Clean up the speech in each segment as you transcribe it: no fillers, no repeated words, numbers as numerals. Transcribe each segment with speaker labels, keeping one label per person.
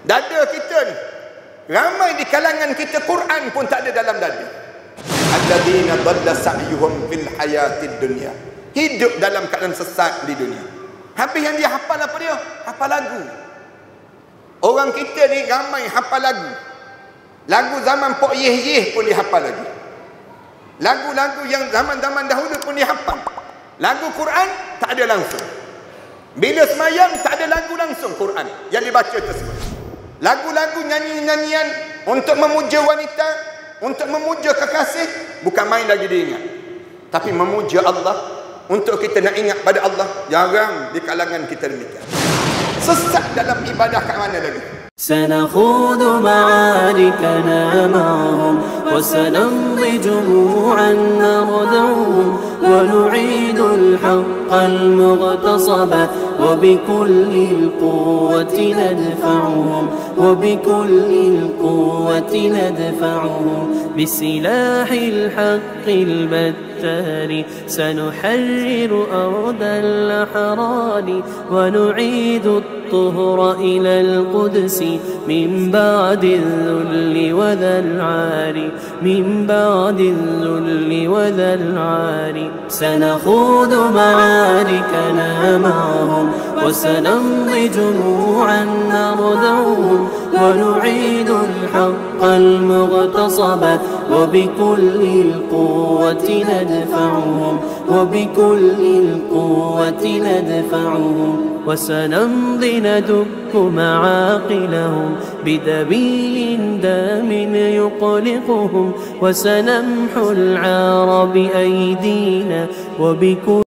Speaker 1: Dada kita ni, ramai di kalangan kita Quran pun tak ada dalam dada. Alladzina dhalla sa'yuhum fil hayatid dunya. Hidup dalam keadaan sesat di dunia. Habis yang dia hafal apa dia? Hafal lagu. Orang kita ni ramai hafal lagu. Lagu zaman Pok Yeh pun dia hafal lagi. Lagu-lagu yang zaman-zaman dahulu pun dia hafal. Lagu Quran tak ada langsung. Bila semayang tak ada lagu langsung Quran yang dibaca tersebut. Lagu-lagu nyanyi-nyanyian untuk memuja wanita, untuk memuja kekasih, bukan main lagi diingat. Tapi memuja Allah, untuk kita nak ingat pada Allah, jarang di kalangan kita demikian. Sesat dalam ibadah kat mana lagi?
Speaker 2: سنخوض معاركنا معهم وسنمضي جموعا نردعهم ونعيد الحق المغتصب وبكل القوة ندفعهم وبكل القوة ندفعهم بسلاح الحق البتار سنحرر أرض الأحرار ونعيد الطهر إلى القدس من بعد الذل وذا العار من بعد الذل وذا العار سنخوض معاركنا معهم وسنمضي جموعا نردعهم ونعيد الحق المغتصب وبكل القوة ندفعهم وبكل القوة ندفعهم وسنمضي ندك معاقلهم بدبيل دام يقلقهم وسنمحو العار بأيدينا وبكل.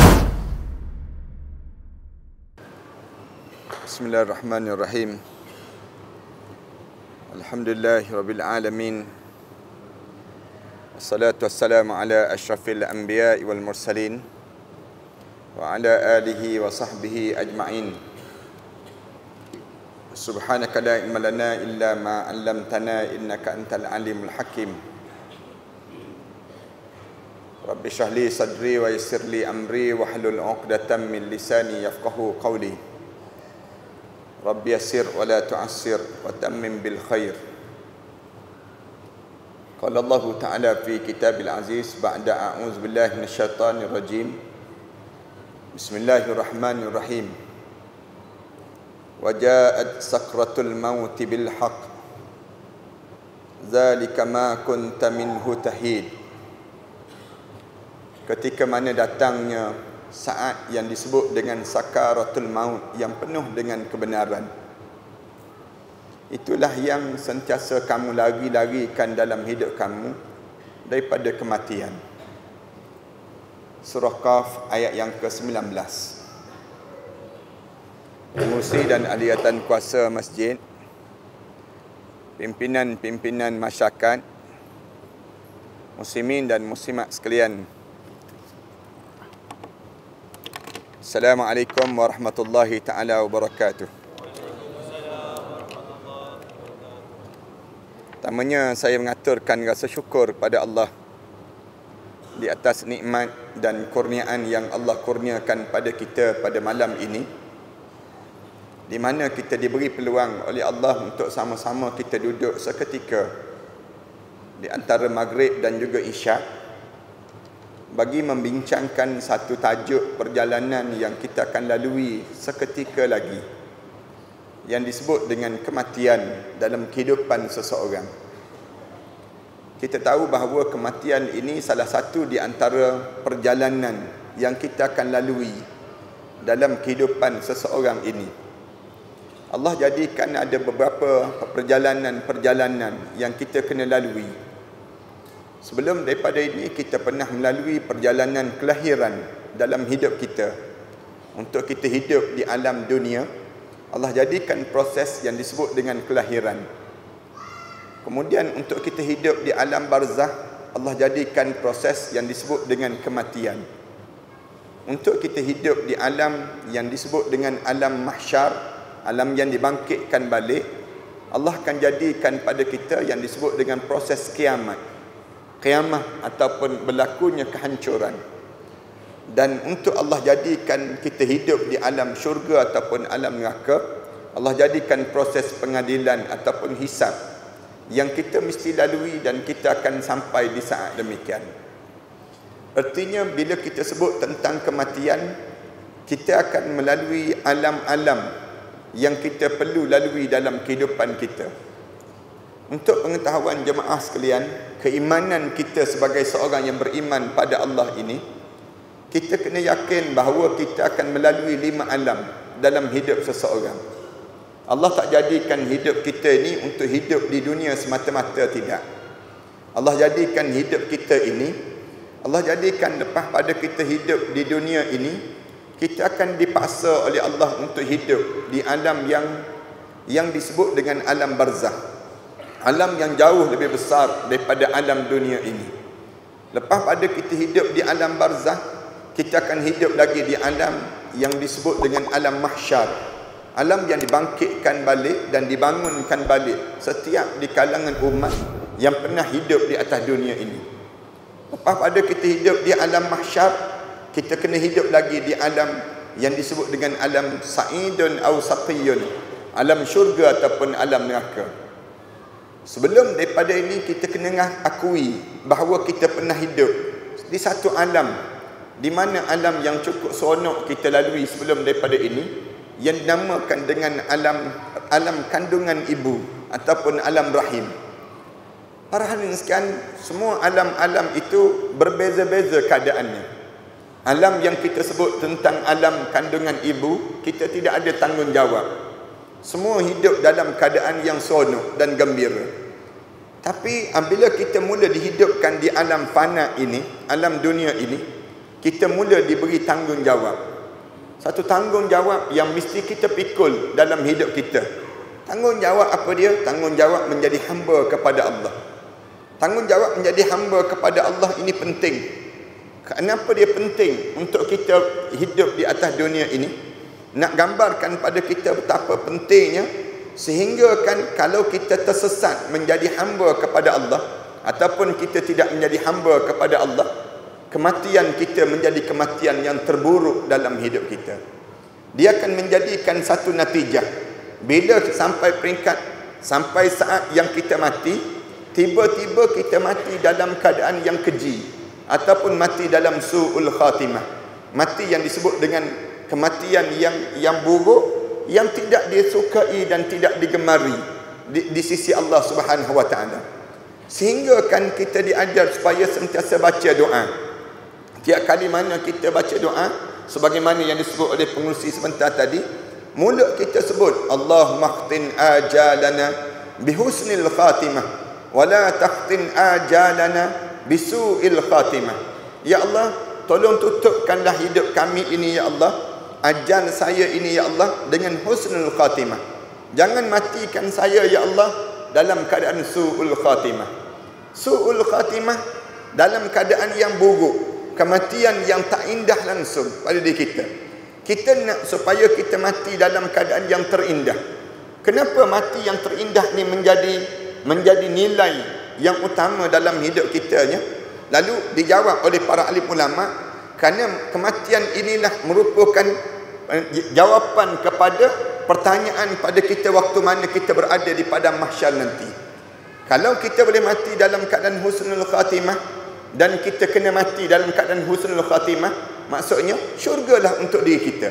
Speaker 1: بسم الله الرحمن الرحيم. الحمد لله رب العالمين. والصلاة والسلام على أشرف الأنبياء والمرسلين وعلى آله وصحبه أجمعين. سبحانك لا علم لنا إلا ما علمتنا إنك أنت العليم الحكيم. رب اشرح لي صدري ويسر لي أمري واحلل عقدة من لساني يفقهوا قولي. رب يسر ولا تعسر وتمم بالخير. قال الله تعالى في كتاب العزيز بعد أعوذ بالله من الشيطان الرجيم. بسم الله الرحمن الرحيم. وجاءت سكرة الموت بالحق ذلك ما كنت منه تحيد. Ketika mana datangnya saat yang disebut dengan sakaratul maut, yang penuh dengan kebenaran, itulah yang sentiasa kamu lari-larikan dalam hidup kamu daripada kematian. Surah Qaf ayat yang ke-19. Pengurusi dan ahliatan kuasa masjid, pimpinan-pimpinan masyarakat, muslimin dan muslimat sekalian, Assalamualaikum warahmatullahi ta'ala wabarakatuh. Pertamanya saya mengaturkan rasa syukur pada Allah di atas nikmat dan kurniaan yang Allah kurniakan pada kita pada malam ini, di mana kita diberi peluang oleh Allah untuk sama-sama kita duduk seketika di antara maghrib dan juga isyak bagi membincangkan satu tajuk perjalanan yang kita akan lalui seketika lagi, yang disebut dengan kematian dalam kehidupan seseorang. Kita tahu bahawa kematian ini salah satu di antara perjalanan yang kita akan lalui dalam kehidupan seseorang ini. Allah jadikan ada beberapa perjalanan-perjalanan yang kita kena lalui. Sebelum daripada ini, kita pernah melalui perjalanan kelahiran dalam hidup kita. Untuk kita hidup di alam dunia, Allah jadikan proses yang disebut dengan kelahiran. Kemudian untuk kita hidup di alam barzah, Allah jadikan proses yang disebut dengan kematian. Untuk kita hidup di alam yang disebut dengan alam mahsyar, alam yang dibangkitkan balik, Allah akan jadikan pada kita yang disebut dengan proses kiamat. Qiyamah ataupun berlakunya kehancuran. Dan untuk Allah jadikan kita hidup di alam syurga ataupun alam neraka, Allah jadikan proses pengadilan ataupun hisab yang kita mesti lalui dan kita akan sampai di saat demikian. Artinya bila kita sebut tentang kematian, kita akan melalui alam-alam yang kita perlu lalui dalam kehidupan kita. Untuk pengetahuan jemaah sekalian, keimanan kita sebagai seorang yang beriman pada Allah ini, kita kena yakin bahawa kita akan melalui 5 alam dalam hidup seseorang. Allah tak jadikan hidup kita ini untuk hidup di dunia semata-mata, tidak. Allah jadikan hidup kita ini, Allah jadikan lepas pada kita hidup di dunia ini, kita akan dipaksa oleh Allah untuk hidup di alam yang disebut dengan alam barzakh. Alam yang jauh lebih besar daripada alam dunia ini. Lepas pada kita hidup di alam barzakh, kita akan hidup lagi di alam yang disebut dengan alam mahsyar. Alam yang dibangkitkan balik dan dibangunkan balik setiap di kalangan umat yang pernah hidup di atas dunia ini. Lepas pada kita hidup di alam mahsyar, kita kena hidup lagi di alam yang disebut dengan alam sa'idun aw saqiyun, alam syurga ataupun alam neraka. Sebelum daripada ini, kita kena akui bahawa kita pernah hidup di satu alam, di mana alam yang cukup seronok kita lalui sebelum daripada ini, yang dinamakan dengan alam kandungan ibu ataupun alam rahim. Para hadirin sekalian, semua alam-alam itu berbeza-beza keadaannya. Alam yang kita sebut tentang alam kandungan ibu, kita tidak ada tanggungjawab. Semua hidup dalam keadaan yang seronok dan gembira. Tapi apabila kita mula dihidupkan di alam fana ini, alam dunia ini, kita mula diberi tanggungjawab. Satu tanggungjawab yang mesti kita pikul dalam hidup kita. Tanggungjawab apa dia? Tanggungjawab menjadi hamba kepada Allah. Tanggungjawab menjadi hamba kepada Allah ini penting. Kenapa dia penting untuk kita hidup di atas dunia ini? Nak gambarkan pada kita betapa pentingnya, sehingga kan kalau kita tersesat menjadi hamba kepada Allah, ataupun kita tidak menjadi hamba kepada Allah, kematian kita menjadi kematian yang terburuk dalam hidup kita. Dia akan menjadikan satu natijah. Bila sampai peringkat, sampai saat yang kita mati, tiba-tiba kita mati dalam keadaan yang keji, ataupun mati dalam su'ul khatimah. Mati yang disebut dengan kematian yang buruk, yang tidak disukai dan tidak digemari di sisi Allah Subhanahu wa taala. Sehingga kan kita diajar supaya sentiasa baca doa. Tiap kali mana kita baca doa, sebagaimana yang disebut oleh pengurusi sebentar tadi, mulut kita sebut Allahumma khtin ajalana bihusnil khatimah wala takhtin ajalana bisu'il khatimah. Ya Allah, tolong tutupkanlah hidup kami ini ya Allah, ajal saya ini ya Allah dengan husnul khatimah. Jangan matikan saya ya Allah dalam keadaan su'ul khatimah. Su'ul khatimah dalam keadaan yang buruk, kematian yang tak indah langsung pada diri kita. Kita nak supaya kita mati dalam keadaan yang terindah. Kenapa mati yang terindah ni menjadi nilai yang utama dalam hidup kitanya? Lalu dijawab oleh para alim ulama, kerana kematian inilah merupakan jawapan kepada pertanyaan pada kita waktu mana kita berada di padang mahsyar nanti. Kalau kita boleh mati dalam keadaan husnul khatimah, dan kita kena mati dalam keadaan husnul khatimah, maksudnya syurgalah untuk diri kita.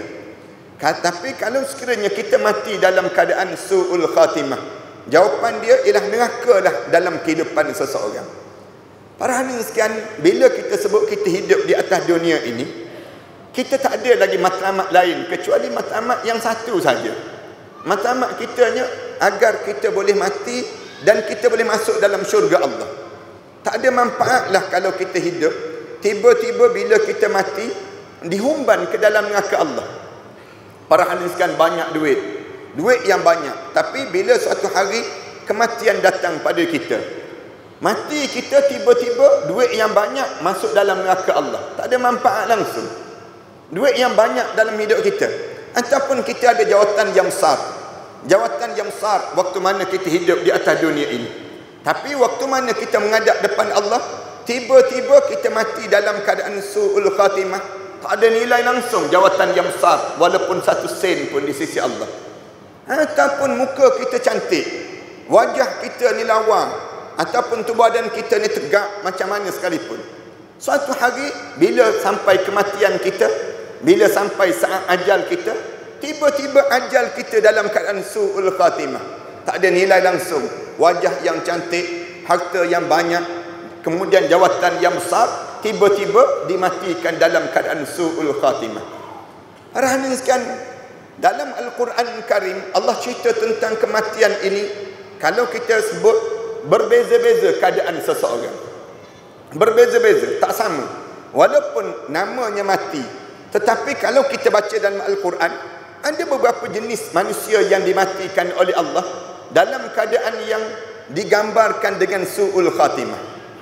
Speaker 1: Tapi kalau sekiranya kita mati dalam keadaan su'ul khatimah, jawapan dia ialah nerakalah dalam kehidupan seseorang. Para hadirin sekalian, bila kita sebut kita hidup di atas dunia ini, kita tak ada lagi matlamat lain kecuali matlamat yang satu saja. Matlamat kitanya agar kita boleh mati dan kita boleh masuk dalam syurga Allah. Tak ada manfaatlah kalau kita hidup, tiba-tiba bila kita mati, dihumban ke dalam neraka Allah. Para hadirin sekalian, banyak duit yang banyak, tapi bila suatu hari kematian datang pada kita, mati kita tiba-tiba duit yang banyak masuk dalam neraka Allah. Tak ada manfaat langsung. Duit yang banyak dalam hidup kita, ataupun kita ada jawatan yang besar. Jawatan yang besar waktu mana kita hidup di atas dunia ini. Tapi waktu mana kita menghadap depan Allah, tiba-tiba kita mati dalam keadaan su'ul khatimah, tak ada nilai langsung jawatan yang besar, walaupun 1 sen pun di sisi Allah. ataupun muka kita cantik, wajah kita ni lawa, ataupun tubuh badan kita ni tegak macam mana sekalipun, suatu hari bila sampai kematian kita, bila sampai saat ajal kita, tiba-tiba ajal kita dalam keadaan su'ul khatimah, tak ada nilai langsung, wajah yang cantik, harta yang banyak, kemudian jawatan yang besar, tiba-tiba dimatikan dalam keadaan su'ul khatimah. Para hadirin sekalian, dalam Al-Quran Karim Allah cerita tentang kematian ini. Kalau kita sebut, berbeza-beza keadaan seseorang, berbeza-beza, tak sama, walaupun namanya mati. Tetapi kalau kita baca dalam Al-Quran, ada beberapa jenis manusia yang dimatikan oleh Allah dalam keadaan yang digambarkan dengan su'ul khatimah.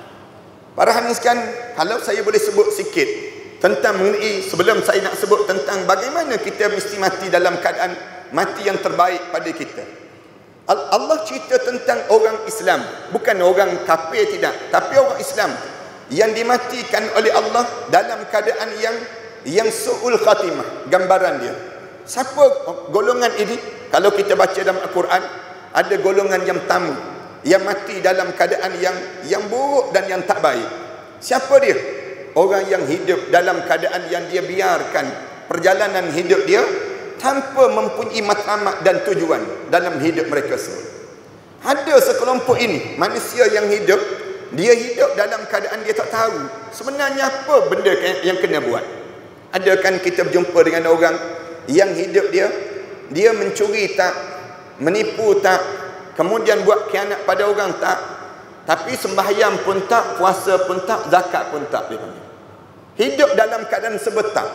Speaker 1: Para hadirin sekalian, kalau saya boleh sebut sikit tentang mengenai, sebelum saya nak sebut tentang bagaimana kita mesti mati dalam keadaan mati yang terbaik pada kita. Allah cerita tentang orang Islam, bukan orang kafir, tidak, tapi orang Islam yang dimatikan oleh Allah dalam keadaan yang su'ul khatimah, gambaran dia. Siapa golongan ini? Kalau kita baca dalam Al-Quran, ada golongan yang pertama yang mati dalam keadaan yang buruk dan yang tak baik. Siapa dia? Orang yang hidup dalam keadaan yang dia biarkan perjalanan hidup dia tanpa mempunyai matlamat dan tujuan dalam hidup mereka semua. Ada sekelompok ini manusia yang hidup, dia hidup dalam keadaan dia tak tahu sebenarnya apa benda yang kena buat. Ada kan kita berjumpa dengan orang yang hidup dia mencuri tak, menipu tak, kemudian buat khianat pada orang tak, tapi sembahyang pun tak, puasa pun tak, zakat pun tak. Hidup dalam keadaan sebetar.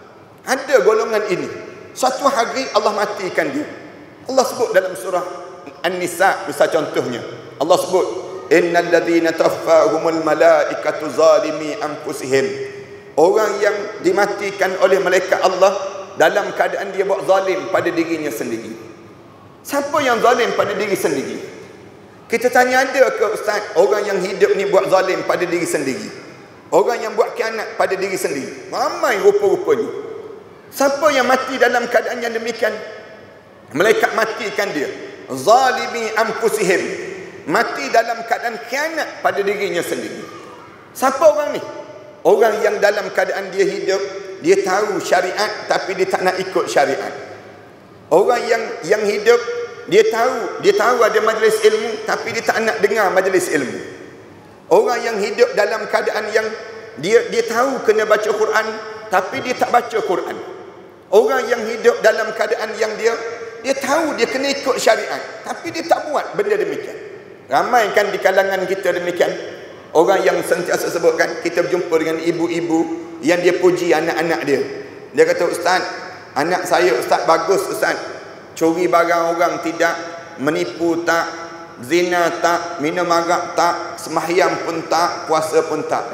Speaker 1: Ada golongan ini. Suatu hari Allah matikan dia. Allah sebut dalam surah An-Nisa, misal contohnya, Allah sebut, innal ladzina tawaffahumul malaikatu zalimi anfusihim. Orang yang dimatikan oleh malaikat Allah dalam keadaan dia buat zalim pada dirinya sendiri. Siapa yang zalim pada diri sendiri? Kita tanya, ada ke ustaz orang yang hidup ni buat zalim pada diri sendiri? Orang yang buat khianat pada diri sendiri? Ramai rupa-rupanya. Siapa yang mati dalam keadaan yang demikian? Malaikat matikan dia. Zalimi anfusihim. Mati dalam keadaan khianat pada dirinya sendiri. Siapa orang ni? Orang yang dalam keadaan dia hidup, dia tahu syariat tapi dia tak nak ikut syariat. Orang yang hidup, dia tahu ada majlis ilmu tapi dia tak nak dengar majlis ilmu. Orang yang hidup dalam keadaan yang dia tahu kena baca Quran tapi dia tak baca Quran. Orang yang hidup dalam keadaan yang dia tahu dia kena ikut syariat tapi dia tak buat benda demikian. Ramai kan di kalangan kita demikian. Orang yang sentiasa sebutkan, kita berjumpa dengan ibu-ibu yang dia puji anak-anak dia. Dia kata, ustaz, anak saya ustaz bagus ustaz, curi barang orang tidak, menipu tak, zina tak, minum arak tak, sembahyang pun tak, puasa pun tak.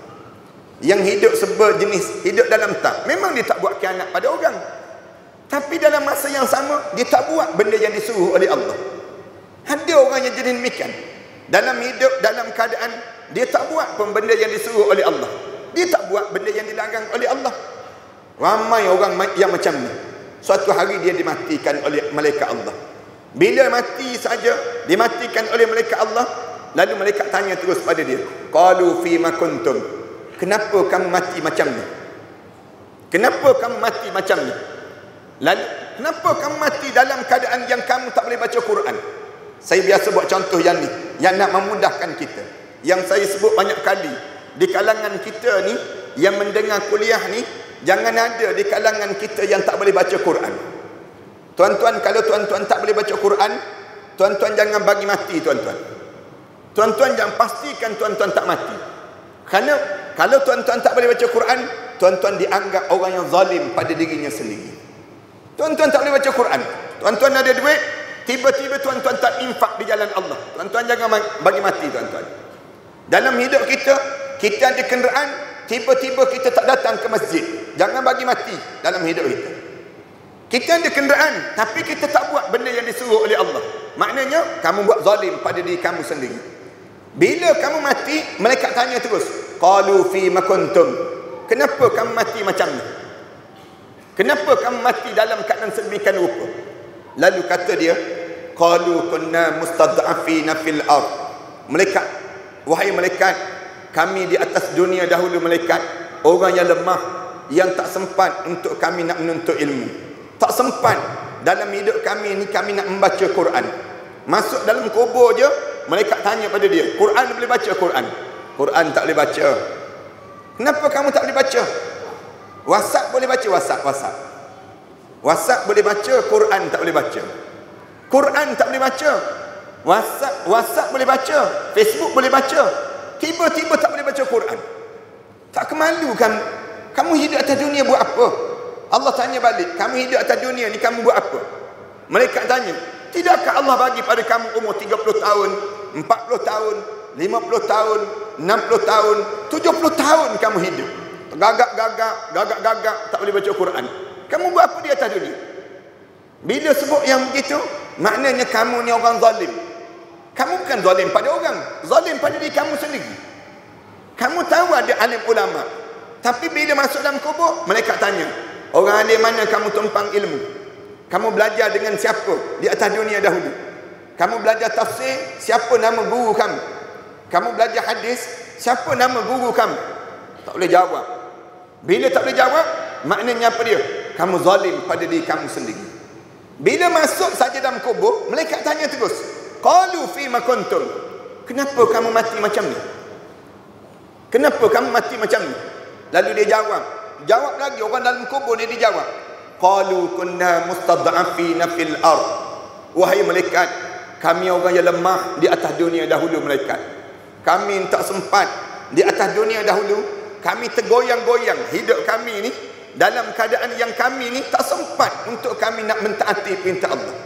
Speaker 1: Yang hidup seberjenis, hidup dalam tak, memang dia tak buat khianat pada orang, tapi dalam masa yang sama dia tak buat benda yang disuruh oleh Allah. Ada orang yang jadi demikian, dalam hidup dalam keadaan dia tak buat pun benda yang disuruh oleh Allah, dia tak buat benda yang dilarang oleh Allah. Ramai orang yang macam ni. Suatu hari dia dimatikan oleh malaikat Allah. Bila mati saja, dimatikan oleh malaikat Allah, lalu malaikat tanya terus pada dia, qalu fima kuntum, kenapa kamu mati macam ni? Kenapa kamu mati macam ni? Lalu kenapa kamu mati dalam keadaan yang kamu tak boleh baca Quran? Saya biasa buat contoh yang ni, yang nak memudahkan kita, yang saya sebut banyak kali. Di kalangan kita ni yang mendengar kuliah ni, jangan ada di kalangan kita yang tak boleh baca Quran. Tuan-tuan, kalau tuan-tuan tak boleh baca Quran, tuan-tuan jangan bagi mati tuan-tuan. Tuan-tuan jangan pastikan tuan-tuan tak mati. Kerana kalau tuan-tuan tak boleh baca Quran, tuan-tuan dianggap orang yang zalim pada dirinya sendiri. Tuan-tuan tak boleh baca Quran, tuan-tuan ada duit, tiba-tiba tuan-tuan tak infak di jalan Allah, tuan-tuan jangan bagi mati tuan-tuan. Dalam hidup kita ada kenderaan, tiba-tiba kita tak datang ke masjid, jangan bagi mati dalam hidup kita. Kita ada kenderaan tapi kita tak buat benda yang disuruh oleh Allah, maknanya kamu buat zalim pada diri kamu sendiri. Bila kamu mati, malaikat tanya terus, qalu fi ma kuntum, kenapa kamu mati macam ni? Kenapa kamu mati dalam keadaan sedemikian rupa? Lalu kata dia, qalu kunna mustad'afina fil ard. Malaikat, wahai malaikat, kami di atas dunia dahulu malaikat, orang yang lemah, yang tak sempat untuk kami nak menuntut ilmu. Tak sempat dalam hidup kami ni kami nak membaca Quran. Masuk dalam kubur je, malaikat tanya pada dia, Quran boleh baca Quran? Quran tak boleh baca. Kenapa kamu tak boleh baca? WhatsApp boleh baca, WhatsApp boleh baca, Quran tak boleh baca. Quran tak boleh baca. WhatsApp boleh baca, Facebook boleh baca. Tiba-tiba tak boleh baca Quran. Tak kemalu kamu? Kamu hidup atas dunia buat apa? Allah tanya balik, kamu hidup atas dunia ni kamu buat apa? Malaikat tanya, tidakkah Allah bagi pada kamu umur 30 tahun, 40 tahun, 50 tahun, 60 tahun, 70 tahun kamu hidup. Gagak, tak boleh baca Quran. Kamu buat apa di atas dunia? Bila sebut yang begitu, maknanya kamu ni orang zalim. Kamu bukan zalim pada orang, zalim pada diri kamu sendiri. Kamu tahu ada alim ulama, tapi bila masuk dalam kubur, malaikat tanya, orang alim mana kamu tumpang ilmu? Kamu belajar dengan siapa di atas dunia dahulu? Kamu belajar tafsir, siapa nama guru kamu? Kamu belajar hadis, siapa nama guru kamu? Tak boleh jawab. Bila tak boleh jawab, maknanya apa dia? Kamu zalim pada diri kamu sendiri. Bila masuk saja dalam kubur, malaikat tanya terus, qalu fima kuntum. Kenapa kamu mati macam ni? Kenapa kamu mati macam ni? Lalu dia jawab lagi, orang dalam kubur dia dijawab, qalu kunna mustad'afina fil ard. Wahai malaikat, kami orang yang lemah di atas dunia dahulu malaikat. Kami tak sempat di atas dunia dahulu, kami tergoyang-goyang hidup kami ni dalam keadaan yang kami ni tak sempat untuk kami nak mentaati perintah Allah.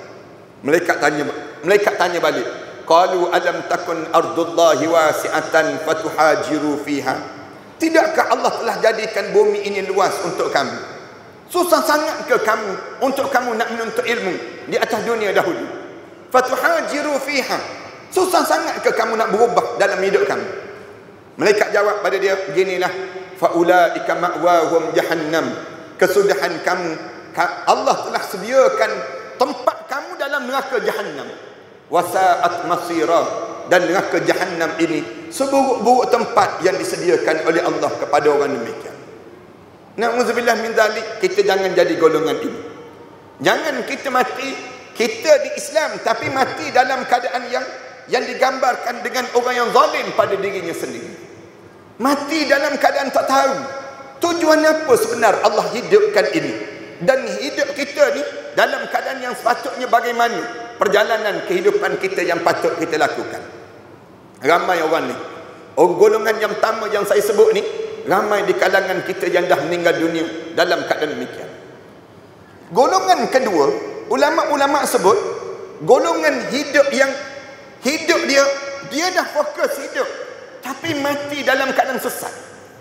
Speaker 1: Malaikat tanya balik, qalu alam takun ardullahi wasi'atan fatuhajiru fiha. Tidakkah Allah telah jadikan bumi ini luas untuk kamu? Susah sangat ke kamu untuk kamu nak menuntut ilmu di atas dunia dahulu? Fatuhajiru fiha. Susah sangat ke kamu nak berubah dalam hidup kamu? Malaikat jawab pada dia, beginilah, faulaika ma'wahum jahannam. Kesudahan kamu, Allah telah sediakan tempat kamu dalam neraka jahannam. Wasa'at masira. Dan neraka jahannam ini seburuk-buruk tempat yang disediakan oleh Allah kepada orang demikian. Na'udzubillah min zalik. Kita jangan jadi golongan ini. Jangan kita mati, kita di Islam tapi mati dalam keadaan yang digambarkan dengan orang yang zalim pada dirinya sendiri. Mati dalam keadaan tak tahu tujuan apa sebenar Allah hidupkan ini. Dan hidup kita ni dalam keadaan yang sepatutnya bagaimana perjalanan kehidupan kita yang patut kita lakukan. Ramai orang ni, golongan yang pertama yang saya sebut ni, ramai di kalangan kita yang dah meninggal dunia dalam keadaan demikian. Golongan kedua, ulama-ulama sebut golongan hidup yang hidup dia dah fokus hidup tapi mati dalam keadaan sesat.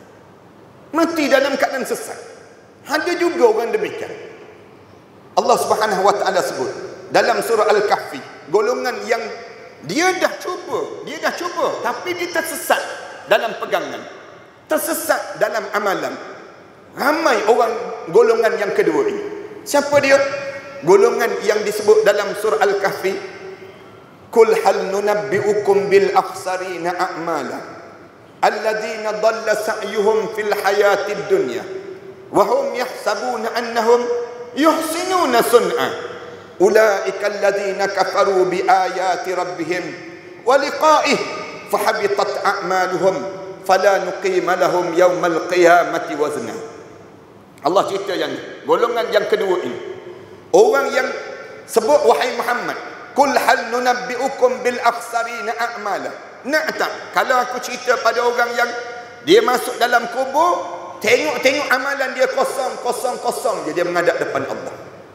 Speaker 1: Mati dalam keadaan sesat. Ada juga orang demikian. Allah Subhanahu wa taala sebut dalam surah Al-Kahfi, golongan yang dia dah cuba tapi dia tersesat dalam pegangan, tersesat dalam amalan. Ramai orang golongan yang kedua ini. Siapa dia? Golongan yang disebut dalam surah Al-Kahfi, kul hal nunabbi'ukum bil akhsarina a'mala alladhina dhalla sa'yuhum fil hayatid dunya wa hum yahsabuna annahum yuhsinuna sun'a ulaika alladhina kafaru bi ayati rabbihim wa liqa'ih fahabitat a'maluhum fala nuqima lahum yawmal qiyamati wazna. Allah cerita yang golongan yang kedua ini, orang yang sebut, wahai Muhammad, kul hal nunabbi'ukum bil akhsarina a'mala. Nak tak kalau aku cerita pada orang yang dia masuk dalam kubur, tengok amalan dia kosong je, dia menghadap depan Allah.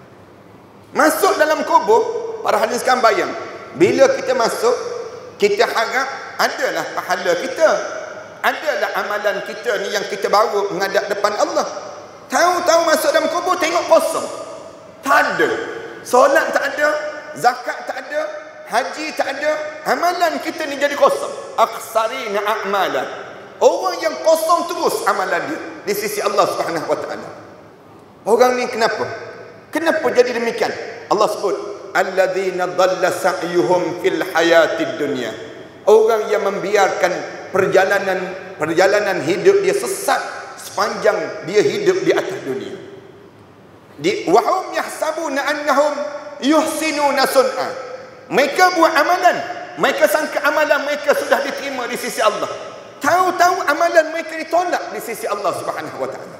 Speaker 1: Masuk dalam kubur, para hadirin sekalian bayang, bila kita masuk, kita harap adalah pahala kita, adalah amalan kita ni yang kita bawa menghadap depan Allah. Tahu-tahu masuk dalam kubur tengok kosong. Tak ada. Solat tak ada, zakat tak ada, haji tak ada, amalan kita ni jadi kosong. Akhsarina a'mala. Orang yang kosong terus amalan dia di sisi Allah Subhanahu wa taala. Orang ni kenapa? Kenapa jadi demikian? Allah sebut, alladzina dhalla sa'yuhum fil hayatid dunya. Orang yang membiarkan perjalanan hidup dia sesat sepanjang dia hidup di atas dunia. Wahum yahsabuna annahum yuhsinuna sun'a. Mereka buat amalan, mereka sangka amalan mereka sudah diterima di sisi Allah. Tahu-tahu amalan mereka ditolak di sisi Allah Subhanahu wa taala.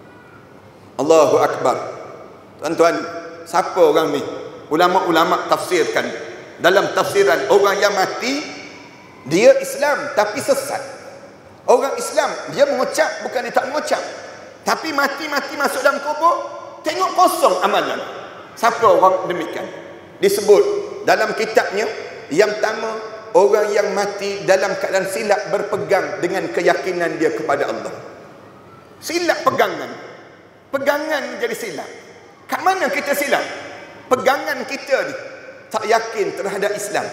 Speaker 1: Allahu akbar. Tuan-tuan, siapa orang ni? Ulama-ulama tafsirkan. Dalam tafsiran, orang yang mati dia Islam tapi sesat. Orang Islam dia mengucap, bukan dia tak mengucap, tapi mati-mati masuk dalam kubur tengok kosong amalan. Siapa orang demikian? Disebut dalam kitabnya yang pertama, orang yang mati dalam keadaan silap berpegang dengan keyakinan dia kepada Allah. Silap pegangan. Pegangan jadi silap. Kat mana kita silap? Pegangan kita ni tak yakin terhadap Islam.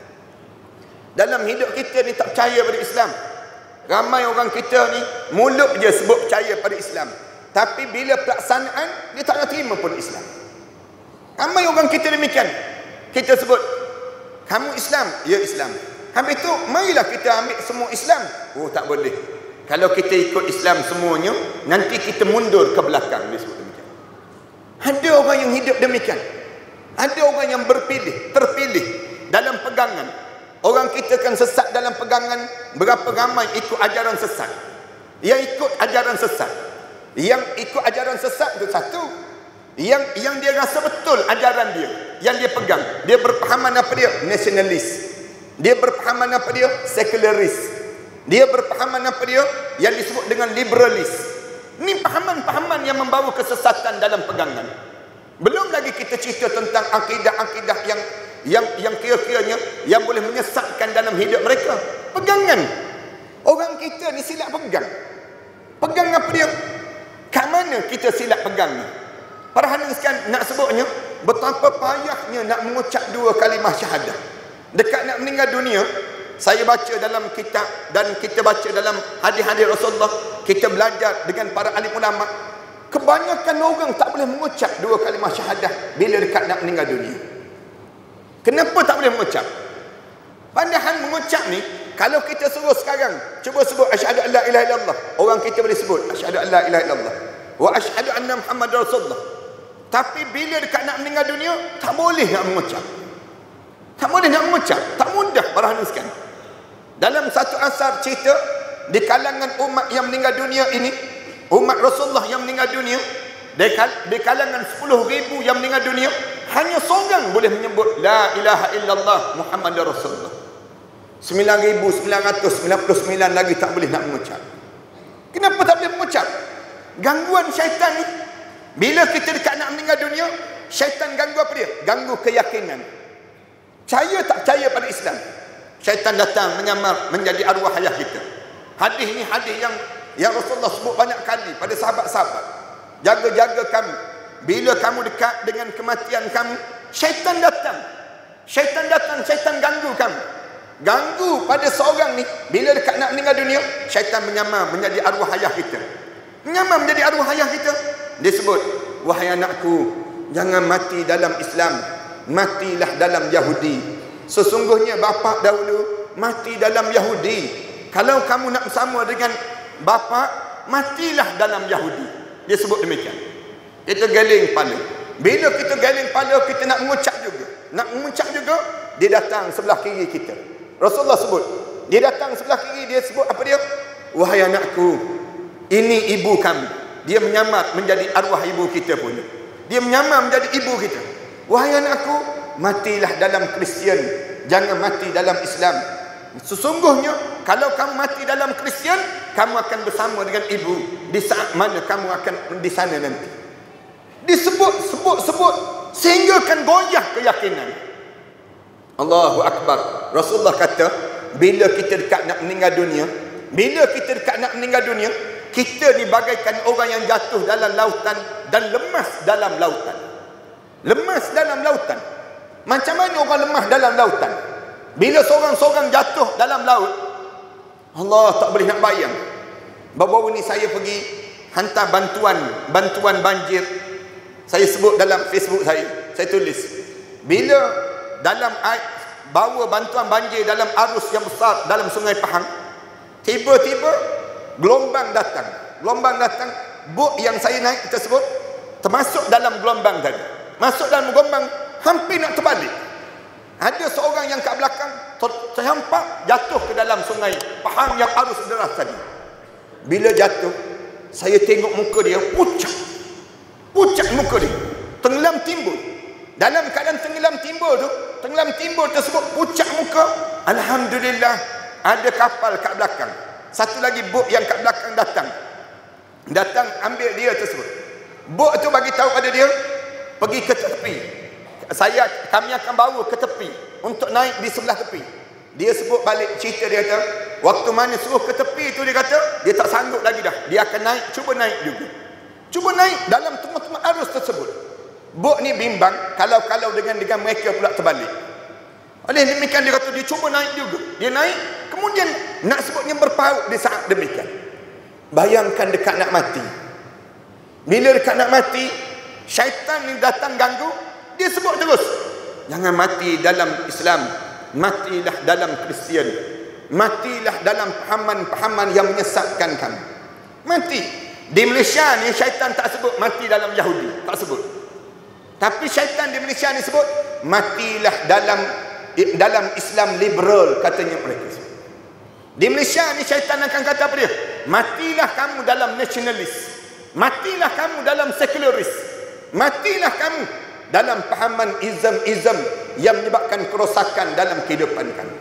Speaker 1: Dalam hidup kita ni tak percaya pada Islam. Ramai orang kita ni mulut je sebut percaya pada Islam, tapi bila pelaksanaan dia tak nak terima pun Islam. Ramai orang kita demikian. Kita sebut kamu Islam, ya Islam. Habis tu marilah kita ambil semua Islam. Oh tak boleh. Kalau kita ikut Islam semuanya, nanti kita mundur ke belakang. Dia sebut demikian. Ada orang yang hidup demikian. Ada orang yang terpilih dalam pegangan. Orang kita kan sesat dalam pegangan. Berapa ramai ikut ajaran sesat? Yang ikut ajaran sesat. Yang ikut ajaran sesat itu satu. Yang dia rasa betul ajaran dia, yang dia pegang. Dia berpahaman apa dia? Nasionalis. Dia berpahaman apa dia? Sekularis. Dia berpahaman apa dia? Yang disebut dengan liberalis. Ini pahaman-pahaman yang membawa kesesatan dalam pegangan. Belum lagi kita cerita tentang akidah-akidah yang kira-kiranya yang boleh menyesatkan dalam hidup mereka. Pegangan. Orang kita ni silap pegang. Pegang apa dia? Kat mana kita silap pegang ni? Para hadirin sekalian, nak sebutnya betapa payahnya nak mengucap dua kalimah syahadah. Dekat nak meninggal dunia, saya baca dalam kitab dan kita baca dalam hadis-hadis Rasulullah, kita belajar dengan para alim ulama, kebanyakan orang tak boleh mengucap dua kalimah syahadah bila dekat nak meninggal dunia. Kenapa tak boleh mengucap? Padahal mengucap ni, kalau kita suruh sekarang, cuba sebut asyhadu an la ilaha illallah, orang kita boleh sebut asyhadu an la ilaha illallah wa asyhadu anna Muhammadar Rasulullah. Tapi bila dekat nak meninggal dunia, tak boleh nak mengucap. Tak boleh nak mengucap. Tak mudah para hadirin sekalian. Dalam satu asar cerita, di kalangan umat yang meninggal dunia ini, umat Rasulullah yang meninggal dunia, di kalangan 10,000 yang meninggal dunia, hanya seorang boleh menyebut la ilaha illallah Muhammadar Rasulullah. 9,999 lagi tak boleh nak mengucap. Kenapa tak boleh mengucap? Gangguan syaitan ni. Bila kita dekat nak meninggal dunia, syaitan ganggu apa dia? Ganggu keyakinan. Percaya tak percaya pada Islam, syaitan datang menyamar menjadi arwah ayah kita. Hadis ni hadis yang Rasulullah sebut banyak kali pada sahabat-sahabat. Jaga-jaga kamu. Bila kamu dekat dengan kematian kamu, syaitan datang. Syaitan datang, syaitan ganggu kamu. Ganggu pada seorang ni, bila dekat nak meninggal dunia, syaitan menyamar menjadi arwah ayah kita. Menyamar menjadi arwah ayah kita. Dia sebut, wahai anakku, jangan mati dalam Islam, matilah dalam Yahudi. Sesungguhnya bapa dahulu mati dalam Yahudi. Kalau kamu nak bersama dengan bapa, matilah dalam Yahudi. Dia sebut demikian. Kita galing kepala. Bila kita galing kepala, kita nak mengucap juga. Nak mengucap juga, dia datang sebelah kiri kita. Rasulullah sebut, dia datang sebelah kiri, dia sebut apa dia? Wahai anakku, ini ibu kamu. Dia menyamar menjadi arwah ibu kita pun. Dia menyamar menjadi ibu kita. Wahai anakku, matilah dalam Kristian, jangan mati dalam Islam. Sesungguhnya kalau kamu mati dalam Kristian, kamu akan bersama dengan ibu di saat mana kamu akan di sana nanti. Disebut sehingga akan goyah keyakinan. Allahu akbar. Rasulullah kata, bila kita dekat nak meninggal dunia, kita ni bagaikan orang yang jatuh dalam lautan dan lemas dalam lautan. Lemas dalam lautan. Macam mana orang lemah dalam lautan? Bila seorang-seorang jatuh dalam laut, Allah tak boleh nak bayang. Baru-baru ni saya pergi hantar bantuan banjir. Saya sebut dalam Facebook saya tulis, Bila dalam bawa bantuan banjir dalam arus yang besar dalam Sungai Pahang, tiba-tiba gelombang datang. Bot yang saya naik tersebut termasuk dalam gelombang tadi. Masuk dalam gelombang, hampir nak terbalik. Ada seorang yang kat belakang terhampak jatuh ke dalam Sungai Pahang yang arus deras tadi. Bila jatuh, saya tengok muka dia pucat muka dia, tenggelam timbul. Dalam keadaan tenggelam timbul tersebut, pucat muka. Alhamdulillah, ada kapal kat belakang. Satu lagi bot yang kat belakang datang ambil dia tersebut. Bot tu bagi tahu pada dia, pergi ke tepi. Kami akan bawa ke tepi untuk naik di sebelah tepi. Dia sebut balik cerita dia kata, waktu mana suruh ke tepi tu dia kata, dia tak sanggup lagi dah. Dia akan naik, cuba naik juga. Cuba naik dalam tengah-tengah arus tersebut. Bot ni bimbang, kalau dengan mereka pula terbalik. Oleh demikian dia kata dia cuba naik juga. Dia naik, kemudian nak sebutnya berpaut di saat demikian. Bayangkan dekat nak mati. Bila dekat nak mati, syaitan ni datang ganggu, dia sebut terus, jangan mati dalam Islam, matilah dalam Kristian, matilah dalam pahaman-pahaman yang menyesatkan kamu. Mati. Di Malaysia ni syaitan tak sebut mati dalam Yahudi, tak sebut. Tapi syaitan di Malaysia ni sebut matilah dalam Islam liberal, katanya mereka. Di Malaysia ni syaitan akan kata apa dia? Matilah kamu dalam nasionalis, matilah kamu dalam sekularis, matilah kamu dalam pahaman izam yang menyebabkan kerosakan dalam kehidupan kamu.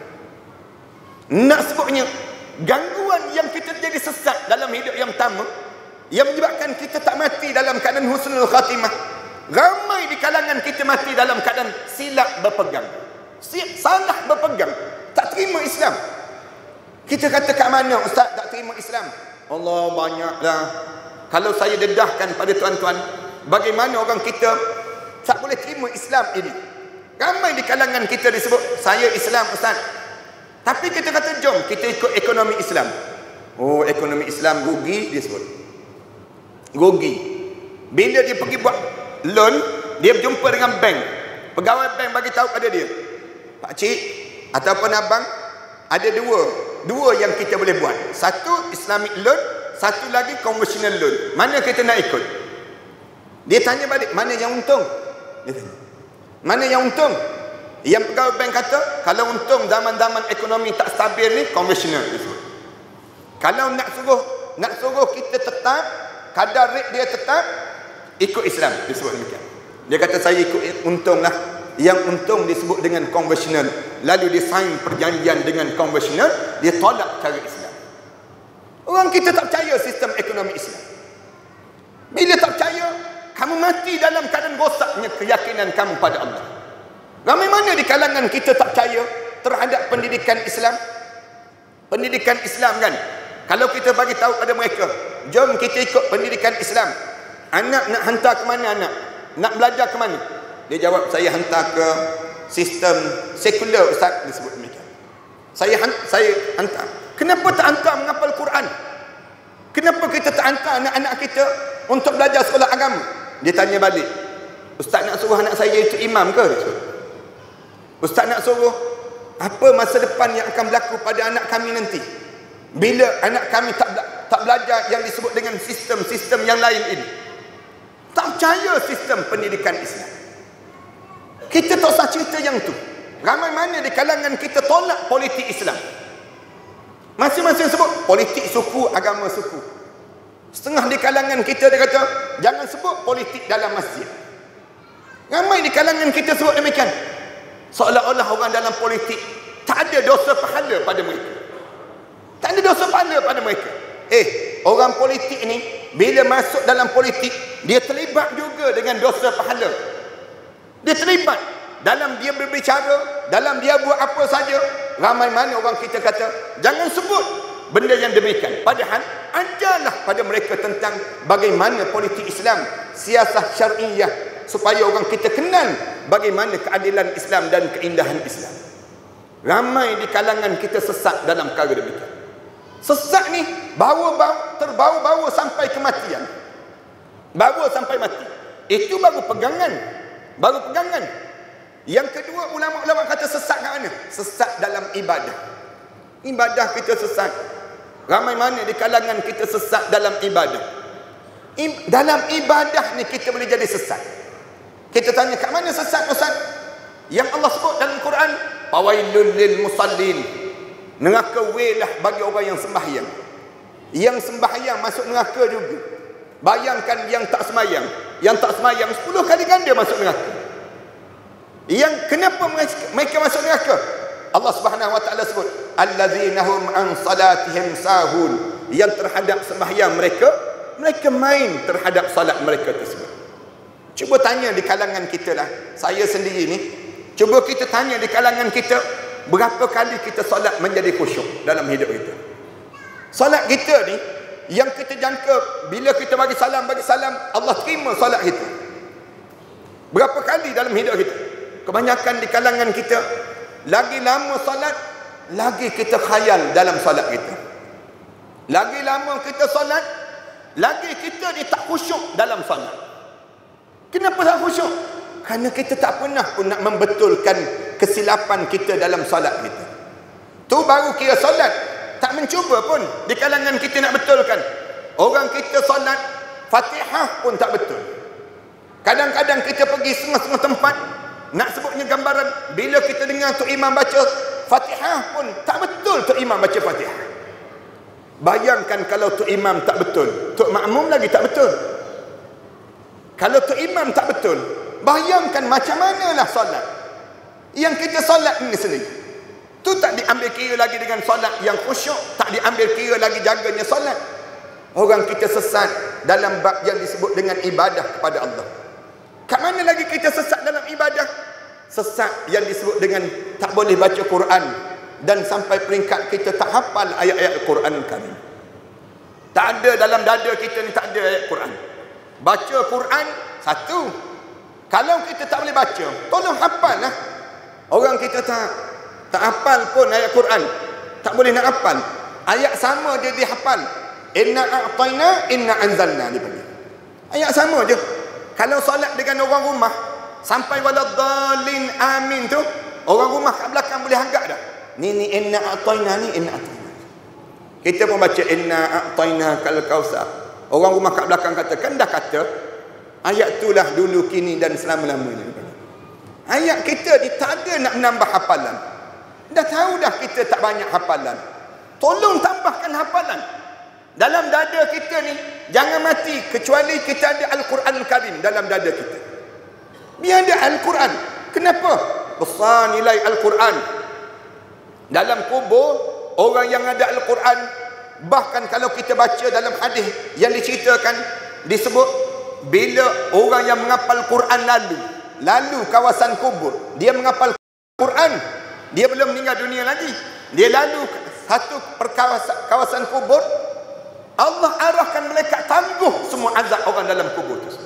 Speaker 1: Nak sebutnya gangguan yang kita jadi sesat dalam hidup yang pertama, yang menyebabkan kita tak mati dalam keadaan husnul khatimah. Ramai di kalangan kita mati dalam keadaan silap berpegang, salah berpegang, tak terima Islam. Kita kata kat mana ustaz tak terima Islam? Allah, banyaklah. Kalau saya dedahkan pada tuan-tuan, bagaimana orang kita tak boleh terima Islam ini. Ramai di kalangan kita disebut, saya Islam ustaz, tapi kita kata jom kita ikut ekonomi Islam. Oh, ekonomi Islam rugi, dia sebut rugi. Bila dia pergi buat loan, dia berjumpa dengan bank. Pegawai bank bagi tahu pada dia, pak cik ataupun abang, ada dua yang kita boleh buat. Satu Islamic loan, satu lagi conventional loan. Mana kita nak ikut? Dia tanya balik, mana yang untung? Dia tanya, mana yang untung? Yang pegawai bank kata, kalau untung zaman-zaman ekonomi tak stabil ni, conventional. Kalau nak suruh kita tetap, kadar rate dia tetap, ikut Islam. Dia sebut demikian. Dia kata saya ikut untung lah. Yang untung disebut dengan conventional. Lalu dia sign perjanjian dengan conventional, dia tolak cara Islam. Orang kita tak percaya sistem ekonomi Islam. Bila tak percaya, kamu mati dalam keadaan rosaknya keyakinan kamu pada Allah. Ramai mana di kalangan kita tak percaya terhadap pendidikan Islam? Pendidikan Islam kan, kalau kita bagi tahu pada mereka, jom kita ikut pendidikan Islam, anak nak hantar ke mana anak? Nak belajar ke mana? Dia jawab, saya hantar ke sistem sekular ustaz, disebut demikian. Saya hantar. Kenapa tak hantar menghafal Quran? Kenapa kita tak hantar anak-anak kita untuk belajar sekolah agama? Dia tanya balik, ustaz nak suruh anak saya itu imam ke? Ustaz nak suruh apa masa depan yang akan berlaku pada anak kami nanti bila anak kami tak belajar yang disebut dengan sistem-sistem yang lain ini? Tak percaya sistem pendidikan Islam. Kita tak usah cerita yang tu. Ramai mana di kalangan kita tolak politik Islam. Masing-masing sebut politik suku, agama suku. Setengah di kalangan kita dia kata, jangan sebut politik dalam masjid. Ramai di kalangan kita sebut demikian. Seolah-olah orang dalam politik tak ada dosa pahala pada mereka. Tak ada dosa pahala pada mereka. Orang politik ni bila masuk dalam politik, dia terlibat juga dengan dosa pahala. Dia terlibat dalam dia berbicara, dalam dia buat apa saja. Ramai mana orang kita kata, jangan sebut benda yang demikian. Padahal ajarlah pada mereka tentang bagaimana politik Islam, siasah syariah, supaya orang kita kenal bagaimana keadilan Islam dan keindahan Islam. Ramai di kalangan kita sesat dalam perkara demikian. Sesat ni terbawa-bawa sampai kematian. Bawa sampai mati. Itu baru pegangan. Yang kedua, ulama-ulama kata sesat kat mana? Sesat dalam ibadah. Ibadah kita sesat. Ramai mana di kalangan kita sesat dalam ibadah. Dalam ibadah ni kita boleh jadi sesat. Kita tanya, kat mana sesat Ustaz? Yang Allah sebut dalam Quran, fawailul lil musallin. Neraka welah bagi orang yang sembahyang. Yang sembahyang masuk neraka juga. Bayangkan yang tak sembahyang. Yang tak sembahyang 10 kali ganda masuk neraka. Yang kenapa mereka masuk neraka? Allah Subhanahu wa taala sebut, allazina hum an salatihim sahun. Yang terhadap sembahyang mereka main terhadap salat mereka tersebut. Cuba tanya di kalangan kita lah. Saya sendiri ni, cuba kita tanya di kalangan kita, berapa kali kita solat menjadi khusyuk dalam hidup kita. Solat kita ni, yang kita jangka bila kita bagi salam, Allah terima solat kita. Berapa kali dalam hidup kita? Kebanyakan di kalangan kita, lagi lama solat, lagi kita khayal dalam solat kita. Lagi lama kita solat, lagi kita ni tak khusyuk dalam solat. Kenapa tak khusyuk? Kerana kita tak pernah pun nak membetulkan kesilapan kita dalam solat kita. Tu baru kira solat. Tak mencuba pun di kalangan kita nak betulkan. Orang kita solat, Fatihah pun tak betul. Kadang-kadang kita pergi setengah-setengah tempat, nak sebutnya gambaran, bila kita dengar Tok Imam baca Fatihah pun tak betul Tok Imam baca Fatihah. Bayangkan kalau Tok Imam tak betul, Tok Makmum lagi tak betul. Kalau Tok Imam tak betul, bayangkan macam manalah solat. Yang kita solat ini sendiri, tu tak diambil kira lagi dengan solat yang khusyuk, tak diambil kira lagi jaganya solat. Orang kita sesat dalam bab yang disebut dengan ibadah kepada Allah. Kat mana lagi kita sesat dalam ibadah? Sesat yang disebut dengan tak boleh baca Quran, dan sampai peringkat kita tak hafal ayat-ayat Quran Karim. Tak ada dalam dada kita ni, tak ada ayat Quran. Baca Quran satu. Kalau kita tak boleh baca, tolong hafal lah. Orang kita tak hafal pun ayat Quran, tak boleh nak hafal. Ayat sama je dia hafal. Inna a'tayna, inna anzalna, dia panggil. Ayat sama je. Kalau solat dengan orang rumah, sampai waladdallin amin tu, orang rumah kat belakang boleh hanggap dah. Ni inna a'tayna, ni inna a'tayna. Kita pun baca inna a'tayna kal kausar. Orang rumah kat belakang kata, kan dah kata ayat itulah dulu, kini dan selama-lamanya. Ayat kita ni tak ada nak menambah hafalan. Dah tahu dah kita tak banyak hafalan. Tolong tambahkan hafalan. Dalam dada kita ni jangan mati kecuali kita ada Al-Quran Karim dalam dada kita. Biar ada Al-Quran. Kenapa? Besar nilai Al-Quran. Dalam kubur, orang yang ada Al-Quran, bahkan kalau kita baca dalam hadis yang diceritakan, disebut bila orang yang menghafal Quran lalu kawasan kubur, dia menghafal Quran, dia belum meninggal dunia lagi, dia lalu satu kawasan kubur, Allah arahkan malaikat tangguh semua azab orang dalam kubur tersebut.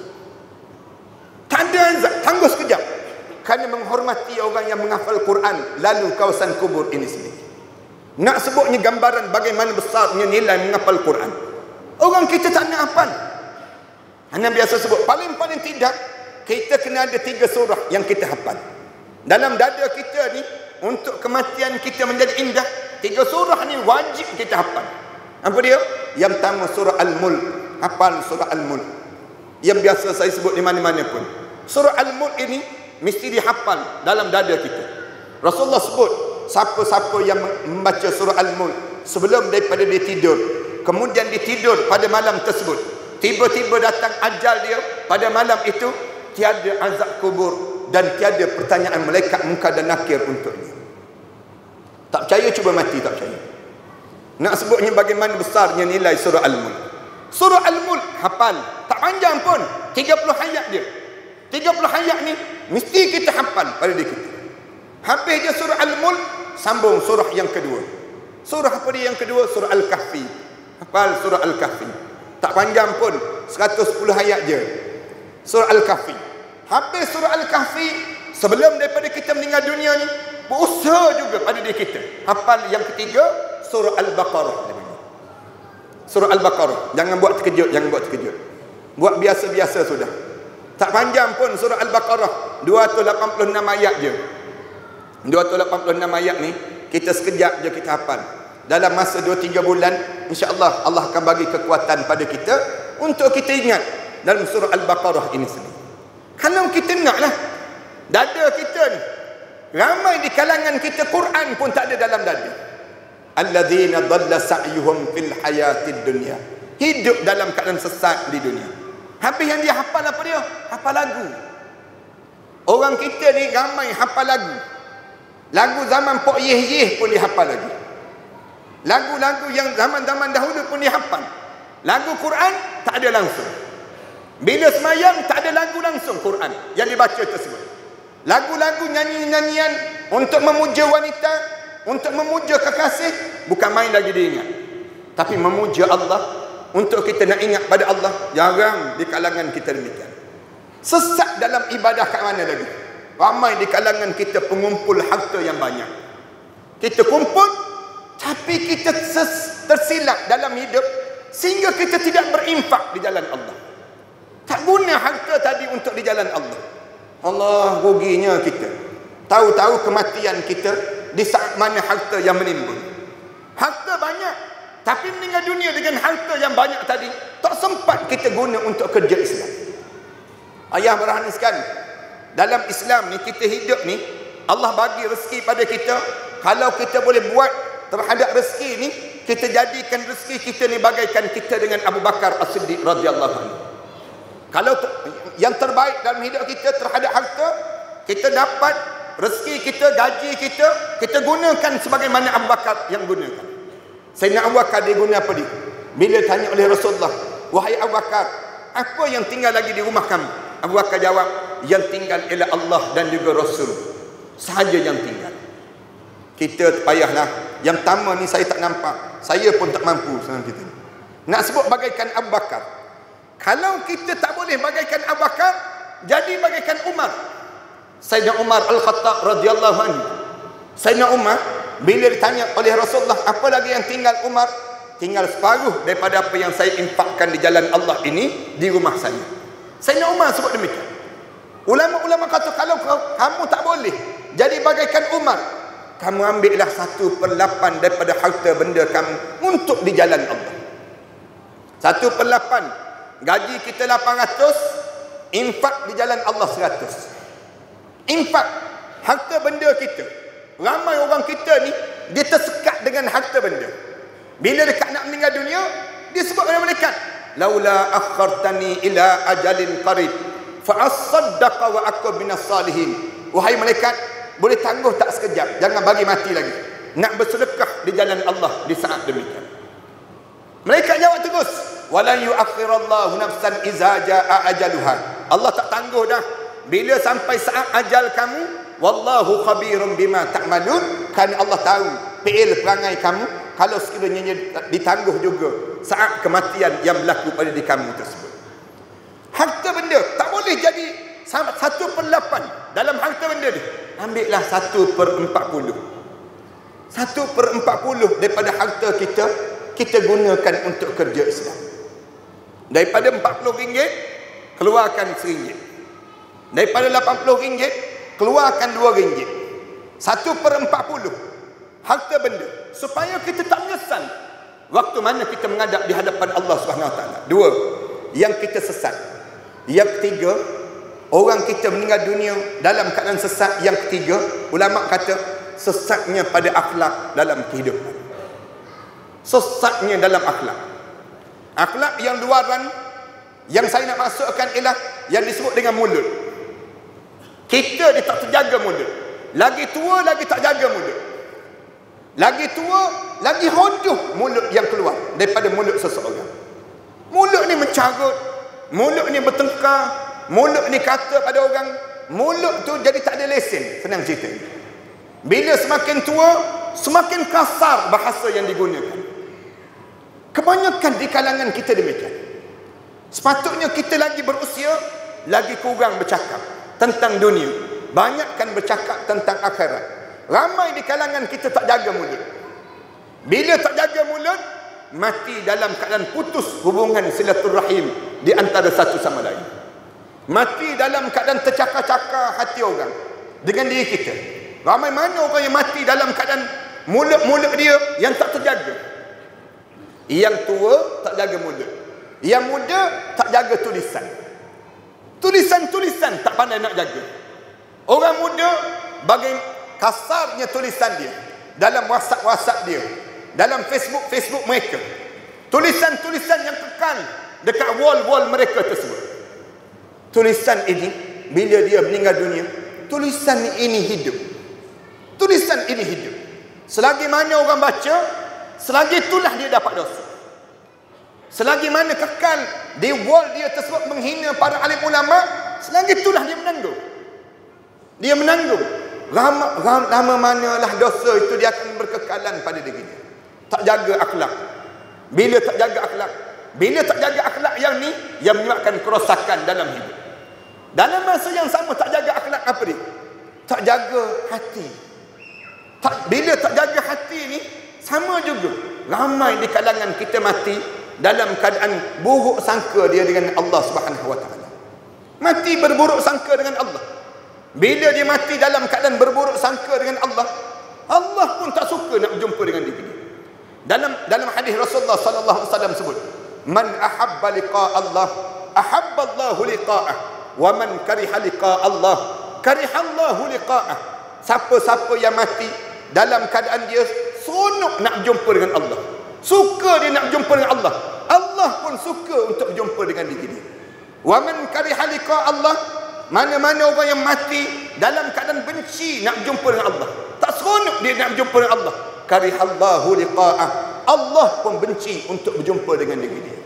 Speaker 1: Tak ada azab, tangguh sekejap, kerana menghormati orang yang menghafal Quran lalu kawasan kubur ini sendiri. Nak sebutnya gambaran bagaimana besarnya nilai menghafal Quran. Orang kita tak nak hafal. Anda biasa sebut, paling-paling tidak kita kena ada 3 surah yang kita hafal. Dalam dada kita ni, untuk kematian kita menjadi indah, 3 surah ni wajib kita hafal. Apa dia? Yang pertama surah Al-Mulk. Hafal surah Al-Mulk. Yang biasa saya sebut di mana-mana pun. Surah Al-Mulk ini mesti dihafal dalam dada kita. Rasulullah sebut, siapa-siapa yang membaca surah Al-Mulk sebelum daripada dia tidur, kemudian dia tidur pada malam tersebut, tiba-tiba datang ajal dia pada malam itu, tiada azab kubur dan tiada pertanyaan malaikat munkar dan nakir untuknya. Tak percaya, cuba mati tak percaya. Nak sebutnya bagaimana besarnya nilai surah Al-Mulk. Surah Al-Mulk hafal, tak panjang pun, 30 ayat dia. 30 ayat ni mesti kita hafal pada diri kita. Habis je surah Al-Mulk, sambung surah yang kedua. Surah apa dia yang kedua? Surah Al-Kahfi. Hafal surah Al-Kahfi. Tak panjang pun, 110 ayat je. Surah Al-Kahfi. Habis surah Al-Kahfi, sebelum daripada kita meninggal dunia ni, berusaha juga pada diri kita. Hafal yang ketiga, surah Al-Baqarah. Surah Al-Baqarah. Jangan buat terkejut, jangan buat terkejut. Buat biasa-biasa sudah. Tak panjang pun surah Al-Baqarah, 286 ayat je. 286 ayat ni kita sekejap je kita hafal. Dalam masa 2-3 bulan, insya-Allah Allah akan bagi kekuatan pada kita untuk kita ingat dalam surah Al-Baqarah ini sendiri. Kalau kita naklah, dada kita ni, ramai di kalangan kita Quran pun tak ada dalam dada. Alladzina dhalla sa'yuhum fil hayatid dunya. Hidup dalam keadaan sesat di dunia. Habis yang dia hafal apa dia? Hafal lagu. Orang kita ni ramai hafal lagu. Lagu zaman Pok Yeh pun dihafal lagi. Lagu-lagu yang zaman-zaman dahulu pun dihafal. Lagu Quran tak ada langsung. Bila semayang tak ada lagu langsung Quran yang dibaca tersebut. Lagu-lagu nyanyi-nyanyian untuk memuja wanita, untuk memuja kekasih, bukan main lagi diingat. Tapi memuja Allah, untuk kita nak ingat pada Allah, jarang di kalangan kita demikian. Sesat dalam ibadah kat mana lagi? Ramai di kalangan kita pengumpul harta yang banyak. Kita kumpul, tapi kita tersilap dalam hidup sehingga kita tidak berinfak di jalan Allah. Tak guna harta tadi untuk di jalan Allah. Allah, ruginya kita. Tahu-tahu kematian kita di saat mana harta yang menimbul. Harta banyak, tapi meninggal dunia dengan harta yang banyak tadi, tak sempat kita guna untuk kerja Islam. Ayah berhani sekali, dalam Islam ni kita hidup ni, Allah bagi rezeki pada kita. Kalau kita boleh buat terhadap rezeki ni, kita jadikan rezeki kita ni bagaikan kita dengan Abu Bakar As-Siddiq radhiyallahu anhu. Kalau yang terbaik dalam hidup kita terhadap harta, kita dapat rezeki kita, gaji kita gunakan sebagaimana Abu Bakar yang gunakan. Sayyidina Abu Bakar dia guna apa dia? Bila tanya oleh Rasulullah, wahai Abu Bakar, apa yang tinggal lagi di rumah kamu? Abu Bakar jawab, yang tinggal ialah Allah dan juga Rasul sahaja yang tinggal. Kita payahlah. Yang pertama ni saya tak nampak, saya pun tak mampu sekarang kita. Nak sebut bagaikan Abu Bakar. Kalau kita tak boleh bagaikan Abu Bakar, jadi bagaikan Umar. Sayyidina Umar Al-Khattab radhiyallahu anhu. Sayyidina Umar bila ditanya oleh Rasulullah, apa lagi yang tinggal Umar? Tinggal separuh daripada apa yang saya infakkan di jalan Allah ini di rumah saya. Sayyidina Umar sebut demikian. Ulama-ulama kata kalau kamu tak boleh jadi bagaikan Umar, kamu ambillah 1/8 daripada harta benda kamu untuk di jalan Allah. 1/8. Gaji kita 800, infak di jalan Allah 100. Infak harta benda kita. Ramai orang kita ni dia tersekat dengan harta benda. Bila dekat nak meninggal dunia, dia sebut oleh malaikat, laula akhartani ila ajalin qarib fa asaddaqa wa akun minas salihin. Wahai malaikat, boleh tangguh tak sekejap, jangan bagi mati lagi, nak bersedekah di jalan Allah di saat demikian. Malaikat jawab terus, wala yu'akhirallahu nafsan iza jaa ajaluha. Allah tak tangguh dah. Bila sampai saat ajal kamu, wallahu khabirum bima ta'malun, kan Allah tahu fi'il perangai kamu. Kalau sekiranya ditangguh juga saat kematian yang berlaku pada diri kamu tersebut. Harta benda tak boleh jadi 1/8 dalam harta benda ni. Ambillah 1/40. 1/40 daripada harta kita gunakan untuk kerja Islam. Daripada RM40, keluarkan RM1. Daripada RM80, keluarkan RM2. 1/40 harta benda, supaya kita tak menyesal waktu mana kita menghadap di hadapan Allah SWT. 2, yang kita sesat. Yang ketiga, orang kita meninggal dunia dalam keadaan sesat. Yang ketiga, ulama kata sesatnya pada akhlak dalam kehidupan. Sesatnya dalam akhlak. Akhlak yang luaran, yang saya nak masukkan ialah yang disebut dengan mulut. Kita dia tak terjaga mulut. Lagi tua lagi tak jaga mulut. Lagi tua lagi hodoh mulut yang keluar daripada mulut seseorang. Mulut ni mencarut, mulut ni bertengkar, mulut ni kata pada orang, mulut tu jadi tak ada lesen. Senang cerita. Bila semakin tua, semakin kasar bahasa yang digunakan. Kebanyakan di kalangan kita demikian. Sepatutnya kita lagi berusia, lagi kurang bercakap tentang dunia, banyakkan bercakap tentang akhirat. Ramai di kalangan kita tak jaga mulut. Bila tak jaga mulut, mati dalam keadaan putus hubungan silaturahim di antara satu sama lain. Mati dalam keadaan tercakar-cakar hati orang dengan diri kita. Ramai mana orang yang mati dalam keadaan mulut-mulut dia yang tak terjaga. Yang tua tak jaga mulut, yang muda tak jaga tulisan. Tulisan-tulisan tak pandai nak jaga. Orang muda bagai kasarnya tulisan dia dalam WhatsApp dia, dalam Facebook mereka. Tulisan-tulisan yang kekal dekat wall-wall mereka tersebut. Tulisan ini bila dia meninggal dunia, tulisan ini hidup. Tulisan ini hidup. Selagi mana orang baca, selagi itulah dia dapat dosa. Selagi mana kekal di wall dia tersebut menghina para alim ulama, selagi itulah dia menanggung. Dia menanggung. Lama manalah dosa itu dia akan berkekalan pada dirinya. Tak jaga akhlak. Bila tak jaga akhlak, bila tak jaga akhlak yang ni, yang menyebabkan kerosakan dalam hidup. Dalam masa yang sama tak jaga akhlak apa dia? Tak jaga hati. Bila tak jaga hati ni, sama juga. Ramai di kalangan kita mati dalam keadaan buruk sangka dia dengan Allah Subhanahu wa taala. Mati berburuk sangka dengan Allah. Bila dia mati dalam keadaan berburuk sangka dengan Allah, Allah pun tak suka nak berjumpa dengan dia. Dalam hadis Rasulullah sallallahu alaihi wasallam sebut, "Man ahabba liqa Allah, ahabba Allahu liqa'ah, wa man kariha liqa Allah, kariha Allahu liqa'ah." Siapa-siapa yang mati dalam keadaan dia seronok nak berjumpa dengan Allah, suka dia nak berjumpa dengan Allah, Allah pun suka untuk berjumpa dengan diri dia. Wa man kariha liqa Allah, mana-mana orang yang mati dalam keadaan benci nak berjumpa dengan Allah, tak seronok dia nak berjumpa dengan Allah, karihallahu liqa'ah, Allah pun benci untuk berjumpa dengan diri dia.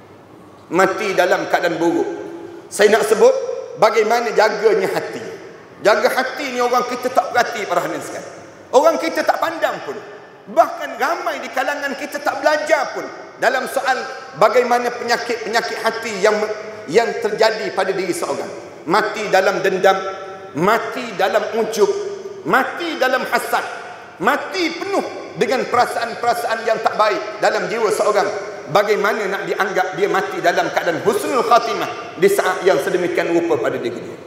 Speaker 1: Mati dalam keadaan buruk. Saya nak sebut bagaimana jaganya hati. Jaga hati ni orang kita tak perhati para hadirin sekalian. Orang kita tak pandang pun. Bahkan ramai di kalangan kita tak belajar pun dalam soal bagaimana penyakit-penyakit hati yang terjadi pada diri seorang. Mati dalam dendam, mati dalam ujub, mati dalam hasad, mati penuh dengan perasaan-perasaan yang tak baik dalam jiwa seorang. Bagaimana nak dianggap dia mati dalam keadaan husnul khatimah di saat yang sedemikian rupa pada diri dia.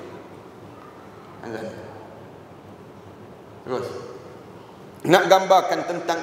Speaker 1: Terus nak gambarkan tentang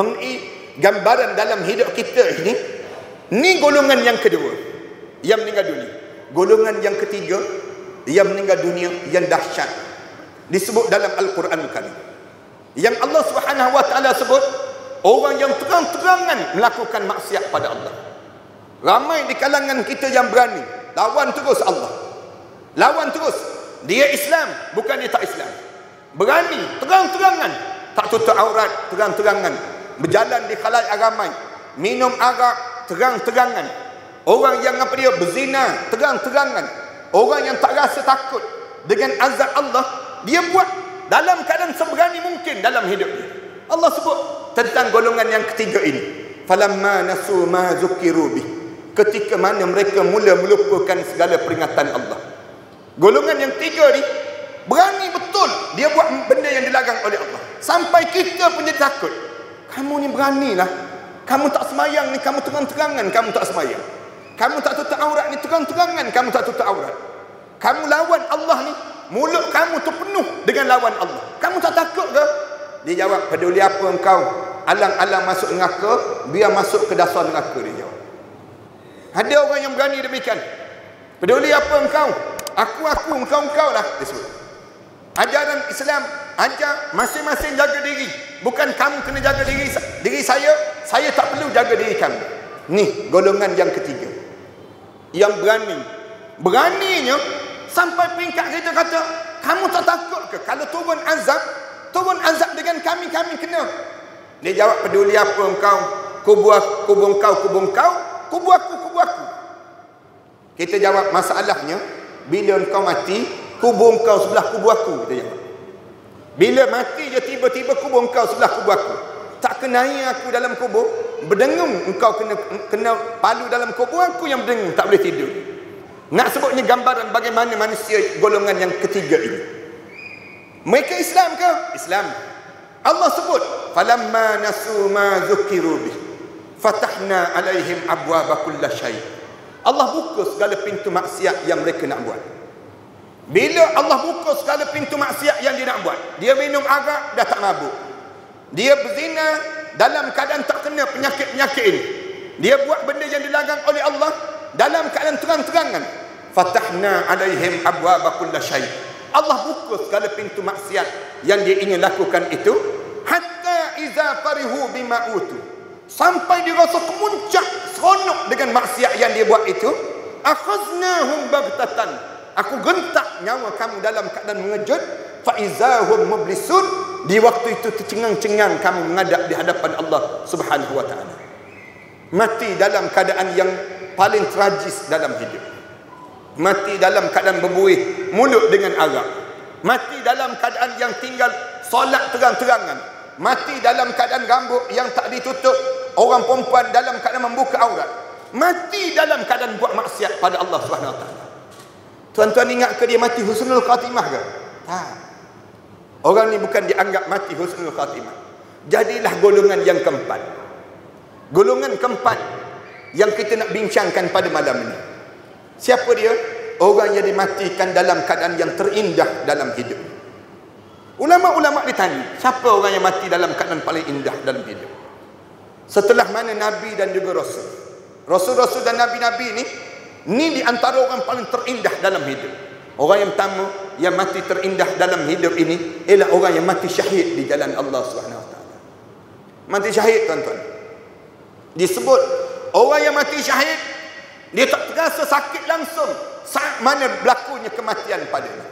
Speaker 1: gambaran dalam hidup kita ini. Ni golongan yang kedua yang meninggal dunia. Golongan yang ketiga yang meninggal dunia yang dahsyat disebut dalam Al-Quran Karim, yang Allah Subhanahu wa taala sebut orang yang terang-terangan melakukan maksiat pada Allah. Ramai di kalangan kita yang berani lawan terus Allah, lawan terus. Dia Islam bukan dia tak Islam, berani terang-terangan, tak tutup aurat, terang-terangan, berjalan di khalayak ramai, minum arak terang-terangan, orang yang apa dia berzina terang-terangan, orang yang tak rasa takut dengan azab Allah, dia buat dalam keadaan seberani mungkin dalam hidup dia. Allah sebut tentang golongan yang ketiga ini, falamma nasu ma zukiru bih, ketika mana mereka mula melupakan segala peringatan Allah. Golongan yang ketiga ni berani betul dia buat benda yang dilarang oleh Allah, sampai kita pun jadi takut. Kamu ni beranilah, kamu tak semayang ni, kamu terang-terangan kamu tak semayang, kamu tak tutup aurat ni, terang-terangan kamu tak tutup aurat, kamu lawan Allah ni, mulut kamu tu penuh dengan lawan Allah, kamu tak takut ke? Dia jawab, peduli apa engkau alang-alang masuk neraka, biar masuk ke dasar neraka. Dia jawab. Ada orang yang berani demikian. Peduli apa engkau, aku engkau lah, dia sebut. Ajaran Islam ajar masing-masing jaga diri, bukan kamu kena jaga diri saya tak perlu jaga diri kamu. Ni golongan yang ketiga yang beraninya sampai peringkat kita kata, kamu tak takut ke kalau turun azab dengan kami kena? Dia jawab, peduli apa engkau, kubur engkau, kubur aku. Kita jawab, masalahnya bila engkau mati, kubur engkau sebelah kubur aku. Kita jawab, bila mati je tiba-tiba kubur engkau sebelah kubur aku, tak kenai aku dalam kubur, berdengung engkau kena palu dalam kubur aku yang berdengung, tak boleh tidur. Nak sebutnya gambaran bagaimana manusia golongan yang ketiga ini. Mereka Islam ke? Islam. Allah sebut, falamma nasu ma zukiru bih, fatahna alaihim abwaba kulla syai. Allah buka segala pintu maksiat yang mereka nak buat. Bila Allah buka segala pintu maksiat yang dia nak buat, dia minum arak dah tak mabuk, dia berzina dalam keadaan tak kena penyakit-penyakit ini, dia buat benda yang dilarang oleh Allah dalam keadaan terang-terangan, fatahna alaihim abwaaba kulli syai', Allah buka segala pintu maksiat yang dia ingin lakukan itu, hatta iza farihu bima utu, sampai dia rasa kemuncak seronok dengan maksiat yang dia buat itu, akhaznahum baghtatan, aku gentak nyawa kamu dalam keadaan mengejut, fa izahum mublisun, di waktu itu tercengang-cengang kamu menghadap di hadapan Allah Subhanahu wa taala. Mati dalam keadaan yang paling tragis dalam hidup. Mati dalam keadaan berbuih mulut dengan arak. Mati dalam keadaan yang tinggal solat terang-terangan. Mati dalam keadaan rambut yang tak ditutup, orang perempuan dalam keadaan membuka aurat. Mati dalam keadaan buat maksiat pada Allah Subhanahu wa taala. Tuan-tuan ingat ke dia mati husnul khatimah ke? Tak. Orang ni bukan dianggap mati husnul khatimah. Jadilah golongan yang keempat. Golongan keempat yang kita nak bincangkan pada malam ini. Siapa dia? Orang yang dimatikan dalam keadaan yang terindah dalam hidup. Ulama-ulama ditanya, siapa orang yang mati dalam keadaan paling indah dalam hidup? Setelah mana Nabi dan juga Rasul. Rasul-Rasul dan Nabi-Nabi ni di antara orang paling terindah dalam hidup. Orang yang pertama yang mati terindah dalam hidup ini ialah orang yang mati syahid di jalan Allah Subhanahu wa taala. Mati syahid, tuan-tuan. Disebut orang yang mati syahid, dia tak terasa sakit langsung saat mana berlakunya kematian padanya.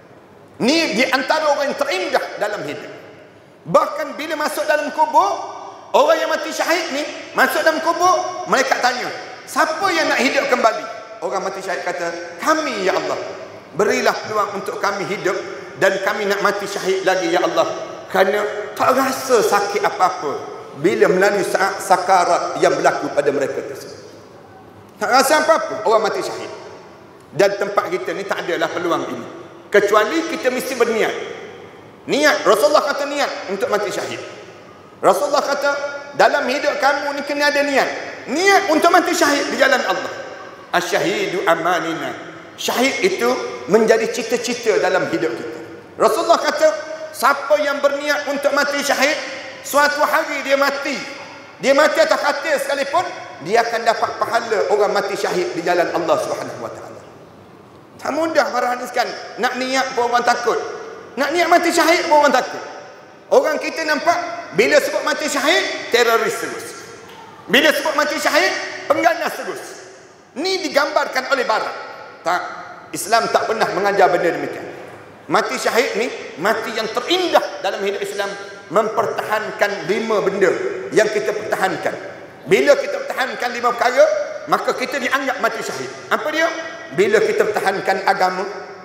Speaker 1: Ni di antara orang yang terindah dalam hidup. Bahkan bila masuk dalam kubur, orang yang mati syahid ni masuk dalam kubur, mereka tanya, siapa yang nak hidup kembali? Orang mati syahid kata, kami ya Allah, berilah peluang untuk kami hidup dan kami nak mati syahid lagi ya Allah, kerana tak rasa sakit apa-apa bila melalui saat sakarat yang berlaku pada mereka tersebut. Tak rasa apa-apa orang mati syahid. Dan tempat kita ni tak adalah peluang ini, kecuali kita mesti berniat. Niat, Rasulullah kata niat untuk mati syahid. Rasulullah kata dalam hidup kamu ni kena ada niat. Niat untuk mati syahid di jalan Allah. Asyahidu amanina. Syahid itu menjadi cita-cita dalam hidup kita. Rasulullah kata, siapa yang berniat untuk mati syahid, suatu hari dia mati atas katil sekalipun, dia akan dapat pahala orang mati syahid di jalan Allah Subhanahu wa taala. Tak mudah para hadis kan. Nak niat pun orang takut. Nak niat mati syahid pun orang takut. Orang kita nampak bila sebut mati syahid, teroris terus. Bila sebut mati syahid, pengganas terus. Ni digambarkan oleh barat. Tak, Islam tak pernah mengajar benda demikian. Mati syahid ni mati yang terindah dalam hidup Islam, mempertahankan 5 benda yang kita pertahankan. Bila kita pertahankan 5 perkara, maka kita dianggap mati syahid. Apa dia? Bila kita pertahankan agama,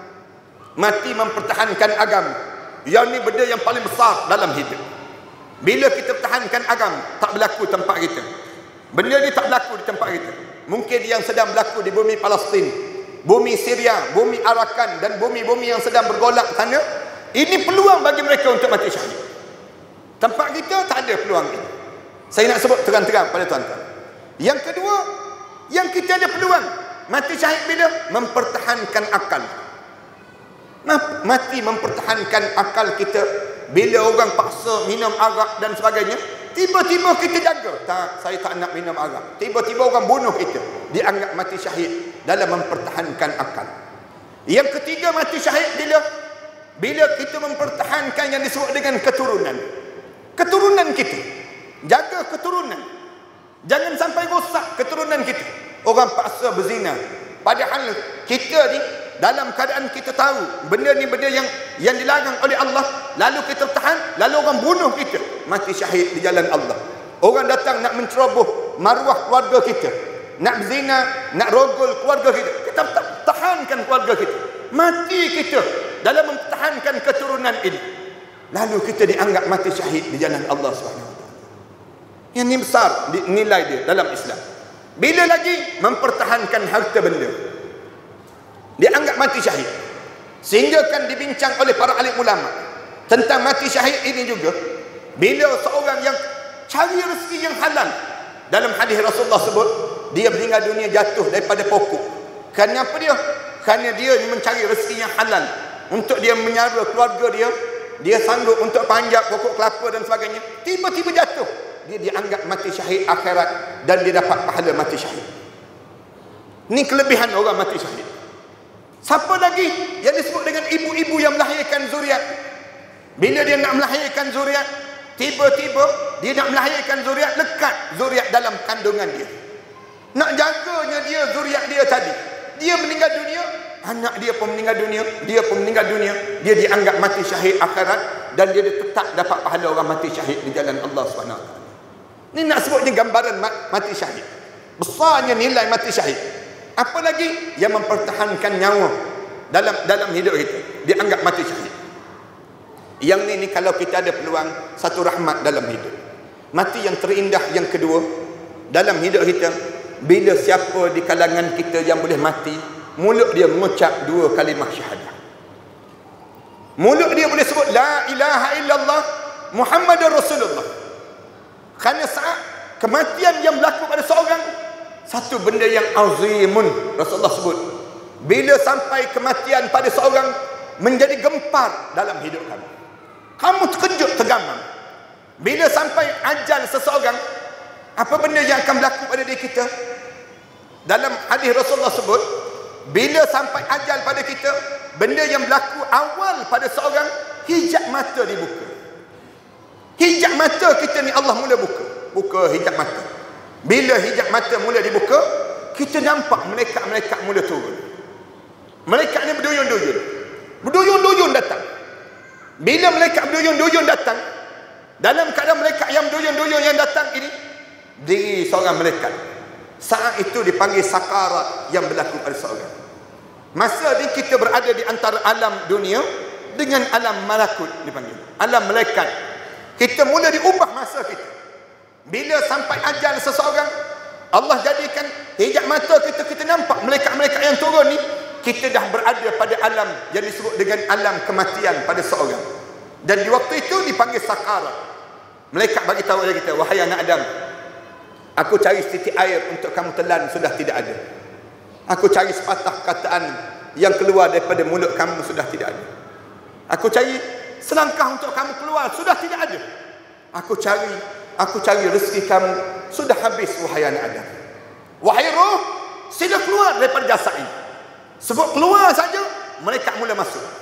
Speaker 1: mati mempertahankan agama. Yang ni benda yang paling besar dalam hidup. Bila kita pertahankan agama, tak berlaku tempat kita. Benda ni tak berlaku di tempat kita. Mungkin yang sedang berlaku di bumi Palestin, bumi Syria, bumi Arakan dan bumi-bumi yang sedang bergolak sana. Ini peluang bagi mereka untuk mati syahid. Tempat kita tak ada peluang ini. Saya nak sebut terang-terang pada tuan-tuan. Yang kedua, yang kita ada peluang mati syahid bila? Mempertahankan akal. Mati mempertahankan akal kita. Bila orang paksa minum arak dan sebagainya, tiba-tiba kita jaga, tak, saya tak nak minum arak. Tiba-tiba orang bunuh kita, dianggap mati syahid dalam mempertahankan akal. Yang ketiga mati syahid bila kita mempertahankan yang disebut dengan keturunan. Keturunan kita, jaga keturunan, jangan sampai rosak keturunan kita. Orang paksa berzina, padahal kita ni dalam keadaan kita tahu benda ni benda yang dilarang oleh Allah, lalu kita tahan, lalu orang bunuh kita, mati syahid di jalan Allah. Orang datang nak menceroboh maruah keluarga kita, nak berzina, nak rogol keluarga kita tahankan keluarga kita, mati kita dalam mempertahankan keturunan ini, lalu kita dianggap mati syahid di jalan Allah SWT. Yang ni besar nilai dia dalam Islam. Bila lagi mempertahankan harta benda, dianggap mati syahid. Sehingga kan dibincang oleh para alim ulama tentang mati syahid ini juga. Bila seorang yang cari rezeki yang halal, dalam hadis Rasulullah sebut, dia meninggal dunia jatuh daripada pokok. Kenapa dia? kerana dia mencari rezeki yang halal untuk dia menyara keluarga dia, dia sanggup untuk panjat pokok kelapa dan sebagainya, tiba-tiba jatuh, dia dianggap mati syahid akhirat dan dia dapat pahala mati syahid. Ni kelebihan orang mati syahid. Siapa lagi yang disebut dengan ibu-ibu yang melahirkan zuriat? Bila dia nak melahirkan zuriat, tiba-tiba dia nak melahirkan zuriat, lekat zuriat dalam kandungan dia. Nak jaganya dia zuriat dia tadi. Dia meninggal dunia, anak dia pun meninggal dunia, dia pun meninggal dunia, dia dianggap mati syahid akhirat dan dia tetap dapat pahala orang mati syahid di jalan Allah SWT. Ni nak sebutnya gambaran mati syahid. Besarnya nilai mati syahid. Apa lagi yang mempertahankan nyawa dalam hidup kita, dianggap mati syahid. Yang ni kalau kita ada peluang, satu rahmat dalam hidup. Mati yang terindah yang kedua dalam hidup kita, bila siapa di kalangan kita yang boleh mati, mulut dia mengucap 2 kalimah syahadah. Mulut dia boleh sebut la ilaha illallah Muhammadur Rasulullah. Kerana saat kematian yang berlaku pada seorang, satu benda yang azimun, Rasulullah sebut, bila sampai kematian pada seorang, menjadi gempar dalam hidup kamu. Kamu terkejut, tergamam. Bila sampai ajal seseorang, apa benda yang akan berlaku pada diri kita? Dalam hadis Rasulullah sebut, bila sampai ajal pada kita, benda yang berlaku awal pada seorang, hijab mata dibuka. Hijab mata kita ni Allah mula buka hijab mata. Bila hijab mata mula dibuka, kita nampak malaikat-malaikat mula turun. Malaikat ni berduyun-duyun datang. Bila malaikat berduyun-duyun datang, dalam keadaan malaikat yang berduyun-duyun yang datang ini, diri seorang malaikat, saat itu dipanggil sakarat yang berlaku pada seorang. Masa ni kita berada di antara alam dunia dengan alam malakut, dipanggil alam malaikat. Kita mula diubah masa kita. Bila sampai ajal seseorang, Allah jadikan hijab mata kita nampak malaikat-malaikat yang turun ni, kita dah berada pada alam yang disebut dengan alam kematian pada seorang. Dan di waktu itu dipanggil sakarat. Malaikat bagi tahu kepada kita, wahai anak Adam, aku cari setitik air untuk kamu telan, sudah tidak ada. Aku cari sepatah kataan yang keluar daripada mulut kamu, sudah tidak ada. Aku cari selangkah untuk kamu keluar, sudah tidak ada. Aku cari rezeki kamu, sudah habis, wahai anak Adam. Wahai roh, sila keluar daripada jasad ini. Sebab keluar saja, mereka mula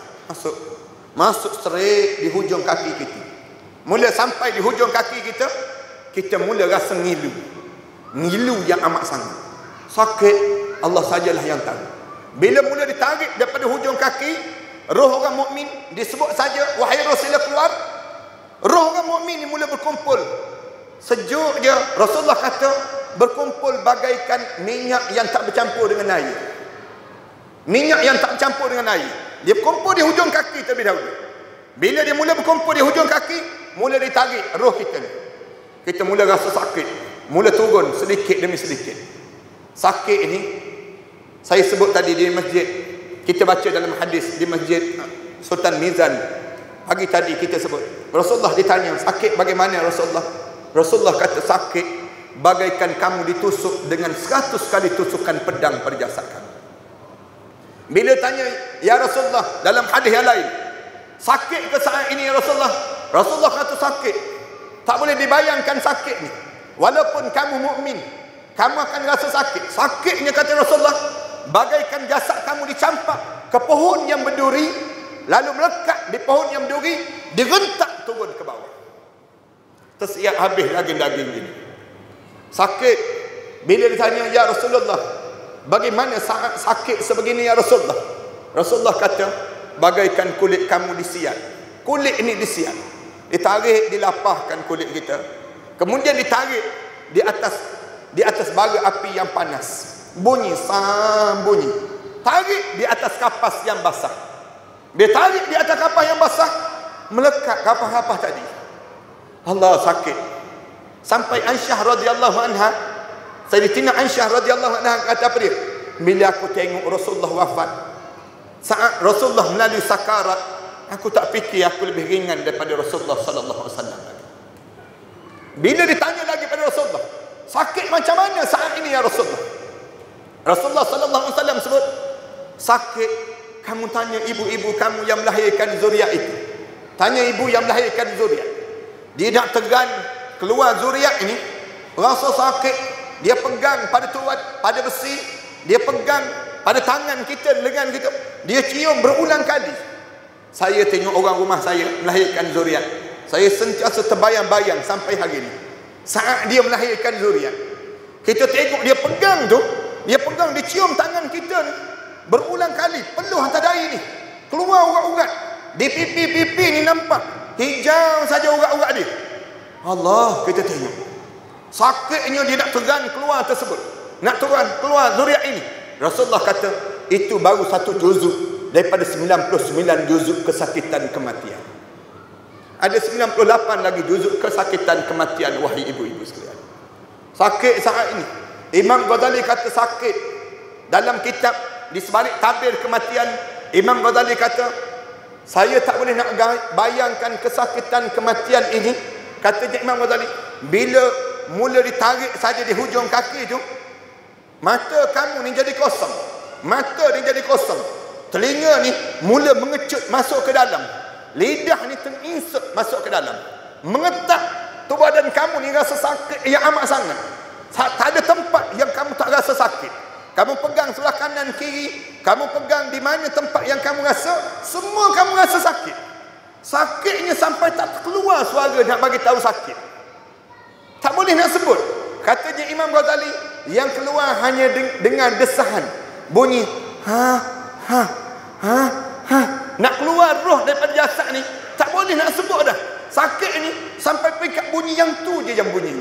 Speaker 1: masuk straight di hujung kaki kita. Mula sampai di hujung kaki kita, kita mula rasa ngilu yang amat sangat sakit. Allah sajalah yang tahu. Bila mula ditarik daripada hujung kaki, roh orang mukmin disebut saja, wahai roh sila keluar. Roh orang mukmin ni mula berkumpul. Sejuk je, Rasulullah kata berkumpul bagaikan minyak yang tak bercampur dengan air. Minyak yang tak bercampur dengan air. Dia berkumpul di hujung kaki terlebih dahulu. Bila dia mula berkumpul di hujung kaki, mula ditarik roh kita ni. Kita mula rasa sakit, mula turun sedikit demi sedikit. Sakit ni saya sebut tadi di masjid, kita baca dalam hadis di masjid Sultan Mizan. Pagi tadi kita sebut, Rasulullah ditanya, sakit bagaimana Rasulullah? Rasulullah kata, sakit bagaikan kamu ditusuk dengan 100 kali tusukan pedang pada jasad kamu. Bila tanya, ya Rasulullah, dalam hadis yang lain, sakit ke saat ini ya Rasulullah? Rasulullah kata sakit. Tak boleh dibayangkan sakit ni. Walaupun kamu mukmin, kamu akan rasa sakit. Sakitnya kata Rasulullah, bagaikan jasad kamu dicampak ke pohon yang berduri, lalu melekat di pohon yang berduri, direntak turun ke bawah. Tersiap habis daging-daging ini. Sakit. Bila ditanya, ya Rasulullah, bagaimana saat sakit sebegini ya Rasulullah? Rasulullah kata, bagaikan kulit kamu disiat. Kulit ini disiat. Ditarik, dilapahkan kulit kita. Kemudian ditarik di atas bara api yang panas. Bunyi. Tarik di atas kapas yang basah. Dia tarik di atas kapas yang basah, melekat kapas-kapas tadi. Allah, sakit. Sampai Aisyah radhiyallahu anha, Sayyidatina Aisyah radhiyallahu anha kata apa dia? Bila aku tengok Rasulullah wafat, saat Rasulullah melalui sakarat, aku tak fikir aku lebih ringan daripada Rasulullah sallallahu alaihi wasallam. Bila ditanya lagi pada Rasulullah, sakit macam mana saat ini ya Rasulullah? Rasulullah sallallahu alaihi wasallam sebut, sakit, kamu tanya ibu-ibu kamu yang melahirkan zuriat itu. Tanya ibu yang melahirkan zuriat. Dia nak tegan keluar zuriat ini, rasa sakit, dia pegang pada tuat, pada besi, dia pegang pada tangan kita, lengan kita, dia cium berulang kali. Saya tengok orang rumah saya melahirkan zuriat, saya sentiasa terbayang-bayang sampai hari ini. Saat dia melahirkan zuriat, kita tengok dia pegang tu, dia pegang, dia cium tangan kita ni berulang kali, peluh hantar dahi ni, keluar urat-urat. Di pipi-pipi ni nampak hijau saja urat-urat dia. Allah, kita tengok sakitnya dia nak tegan keluar tersebut, nak tegan keluar zuriat ini. Rasulullah kata itu baru satu juzuk daripada 99 juzuk kesakitan kematian. Ada 98 lagi juzuk kesakitan kematian, wahai ibu-ibu sekalian. Sakit saat ini. Imam Ghazali kata sakit. Dalam kitab di sebalik tabir kematian, Imam Ghazali kata, saya tak boleh nak bayangkan kesakitan kematian ini. Katanya Imam Ghazali, bila mula ditarik saja di hujung kaki itu, mata kamu ni jadi kosong. Mata ni jadi kosong. Telinga ni mula mengecut masuk ke dalam. Lidah ni terinsut masuk ke dalam. Mengetak tubuh badan kamu ni rasa sakit yang amat sangat. Tak ada tempat yang kamu tak rasa sakit. Kamu pegang sebelah kanan kiri, kamu pegang di mana tempat yang kamu rasa, semua kamu rasa sakit. Sakitnya sampai tak keluar suara nak bagi tahu sakit. Tak boleh nak sebut. Katanya Imam Ghazali, yang keluar hanya dengan desahan, bunyi ha ha ha ha. Nak keluar roh daripada jasad ni, tak boleh nak sebut dah. Sakit ni sampai peringkat bunyi yang tu je yang bunyi.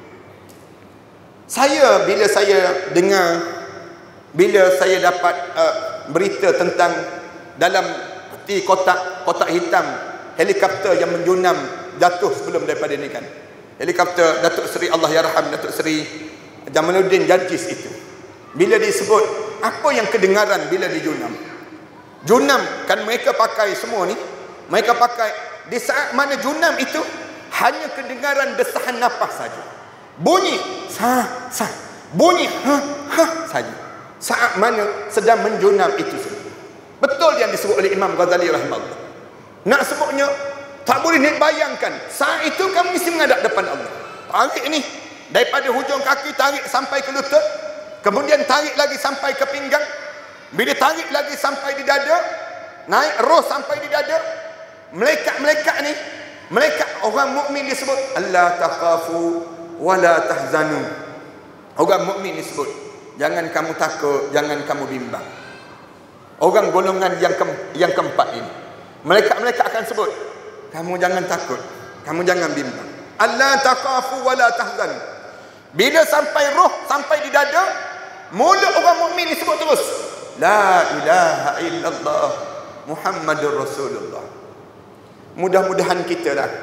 Speaker 1: Saya bila saya dengar, bila saya dapat berita tentang dalam peti kotak hitam helikopter yang menjunam jatuh sebelum daripada ni kan, helikopter Datuk Seri Allah Yarham Datuk Seri Jamaluddin Jarjis itu, bila disebut apa yang kedengaran bila dijunam. Junam kan mereka pakai semua ni, mereka pakai di saat mana junam itu hanya kedengaran desahan nafas saja, bunyi sa sa, bunyi ha ha saja saat mana sedang menjunam itu saja. Betul yang disebut oleh Imam Ghazali rahimahullah. Nak sebutnya tak boleh nak bayangkan. Saat itu kamu mesti menghadap depan Allah. Tarik ni daripada hujung kaki, tarik sampai ke lutut, kemudian tarik lagi sampai ke pinggang. Bila tarik lagi sampai di dada, naik roh sampai di dada. Malaikat-malaikat ni, malaikat orang mukmin disebut alla takhafu wala tahzanu. Orang mukmin disebut jangan kamu takut, jangan kamu bimbang. Orang golongan yang keempat ini, malaikat-malaikat akan sebut kamu jangan takut, kamu jangan bimbang. Alla takhafu wala tahzanu. Bila sampai roh sampai di dada, mulut orang mukmin disebut terus la ilaha illallah Muhammadur Rasulullah. Mudah-mudahan kita lah.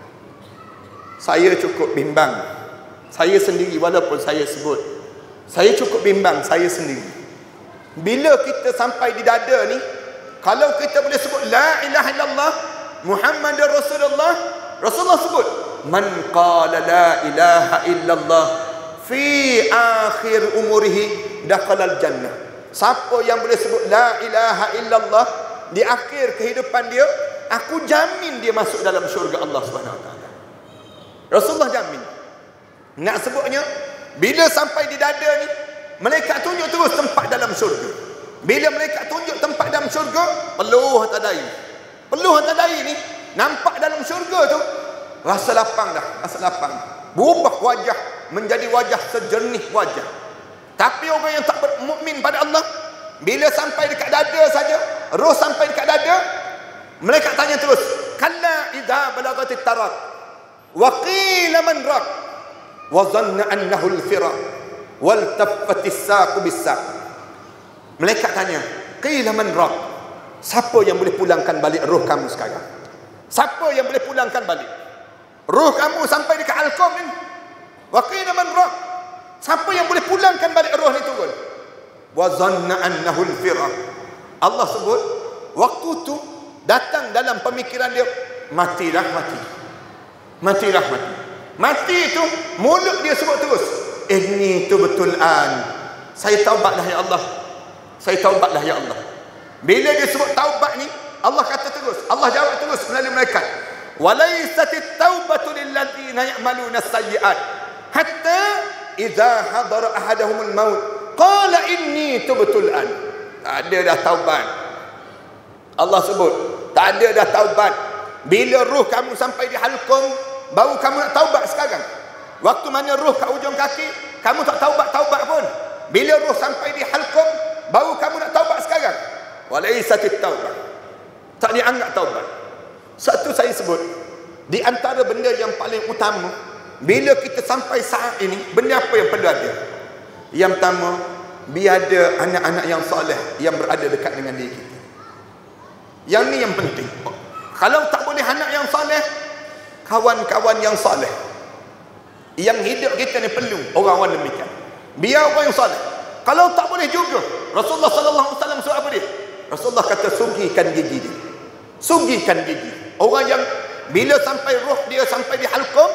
Speaker 1: Saya cukup bimbang, saya sendiri, walaupun saya sebut, saya cukup bimbang saya sendiri. Bila kita sampai di dada ni, kalau kita boleh sebut la ilaha illallah Muhammadur Rasulullah, Rasulullah sebut man qala la ilaha illallah fi akhir umurihi dakhalal jannah. Siapa yang boleh sebut la ilaha illallah di akhir kehidupan dia, aku jamin dia masuk dalam syurga Allah Subhanahu Wa Taala. Rasulullah jamin. Nak sebutnya, bila sampai di dada ni, malaikat tunjuk terus tempat dalam syurga. Bila malaikat tunjuk tempat dalam syurga, peluh tadai. Peluh tadai ni nampak dalam syurga tu, rasa lapang dah, rasa lapang. Berubah wajah menjadi wajah sejernih wajah. Tapi orang yang tak bermukmin pada Allah, bila sampai dekat dada saja, roh sampai dekat dada, malaikat tanya terus, kalla idza balagatit tarak wa qila man rak wa dhanna annahu al-firaq wal taffatis saq bis-saq. Malaikat tanya, qila man rak, siapa yang boleh pulangkan balik roh kamu sekarang? Siapa yang boleh pulangkan balik roh kamu sampai dekat al-qam ni? Wa qila man rak, siapa yang boleh pulangkan balik roh ni turun? Wa zanna annahu al-firaq. Allah sebut waktu tu datang dalam pemikiran dia, matilah mati. Matilah mati. Mati itu mulut dia sebut terus, ini tu betul an. Saya taubatlah ya Allah. saya taubatlah ya Allah. Bila dia sebut taubat ni, Allah kata terus, Allah jawab terus melalui malaikat, walaisatit taubatu lilladzina ya'maluna as-sayyi'at hatta idza hadara ahaduhumul maut qala inni tubtu al-an. Tak ada dah taubat. Allah sebut tak ada dah taubat. Bila ruh kamu sampai di halqum, baru kamu nak taubat sekarang. Waktu mana ruh kat ujung kaki, kamu tak taubat pun. Bila ruh sampai di halqum, baru kamu nak taubat sekarang. Walaisatit taubah, tak dianggap taubat. Satu saya sebut, di antara benda yang paling utama bila kita sampai saat ini, benda apa yang perlu ada? Yang pertama, biar ada anak-anak yang soleh yang berada dekat dengan diri kita. Yang ni yang penting. Kalau tak boleh anak yang soleh, kawan-kawan yang soleh. Yang hidup kita ni perlu orang-orang demikian. Biar orang yang soleh. Kalau tak boleh juga, Rasulullah sallallahu alaihi wasallam suruh apa dia? Rasulullah kata sugihkan gigi dia. Sugihkan gigi. Orang yang bila sampai roh dia sampai di halqum,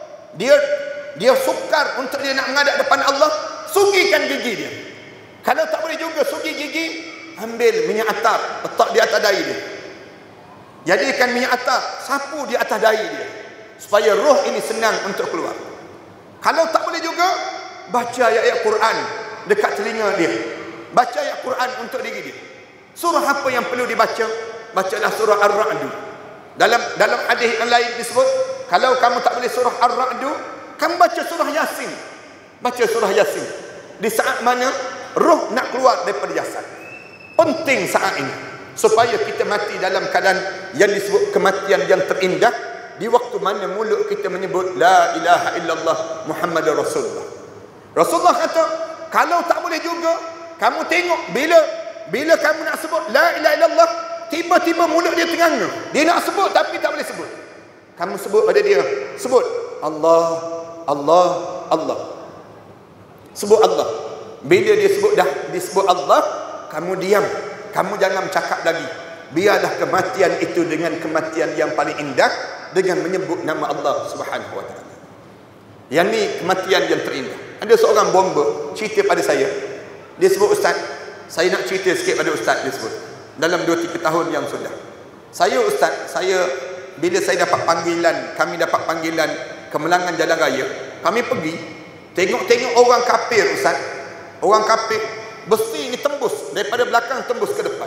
Speaker 1: dia sukar untuk dia nak menghadap depan Allah, sugihkan gigi dia. Kalau tak boleh juga sugih gigi, ambil minyak atar, letak di atas dahi dia. Jadikan minyak atar, sapu di atas dahi dia, supaya roh ini senang untuk keluar. Kalau tak boleh juga, baca ayat-ayat Quran dekat telinga dia. Baca ayat Quran untuk diri dia. Surah apa yang perlu dibaca? Bacalah surah Ar-Ra'd. Dalam hadis yang lain disebut, kalau kamu tak boleh surah Ar-Ra'd, kamu baca surah Yasin. Baca surah Yasin di saat mana roh nak keluar daripada jasad. Penting saat ini supaya kita mati dalam keadaan yang disebut kematian yang terindah, di waktu mana mulut kita menyebut la ilaha illallah Muhammadur Rasulullah. Rasulullah kata, kalau tak boleh juga, kamu tengok bila kamu nak sebut la ilaha illallah, tiba-tiba mulut dia ternganga. Dia nak sebut tapi tak boleh sebut. Kamu sebut pada dia, sebut Allah, Allah, Allah. Sebut Allah. Bila dia sebut dah disebut Allah, kamu diam. Kamu jangan cakap lagi. Biarlah kematian itu dengan kematian yang paling indah, dengan menyebut nama Allah Subhanahu wa taala. Yang ni kematian yang terindah. Ada seorang bomba cerita pada saya. Dia sebut, ustaz, saya nak cerita sikit pada ustaz. Dia sebut, dalam 2-3 tahun yang sudah, saya ustaz, bila saya dapat panggilan, kami dapat panggilan Kemelangan Jalan Raya, kami pergi tengok orang kafir ustaz. Orang kafir besi ni tembus daripada belakang tembus ke depan,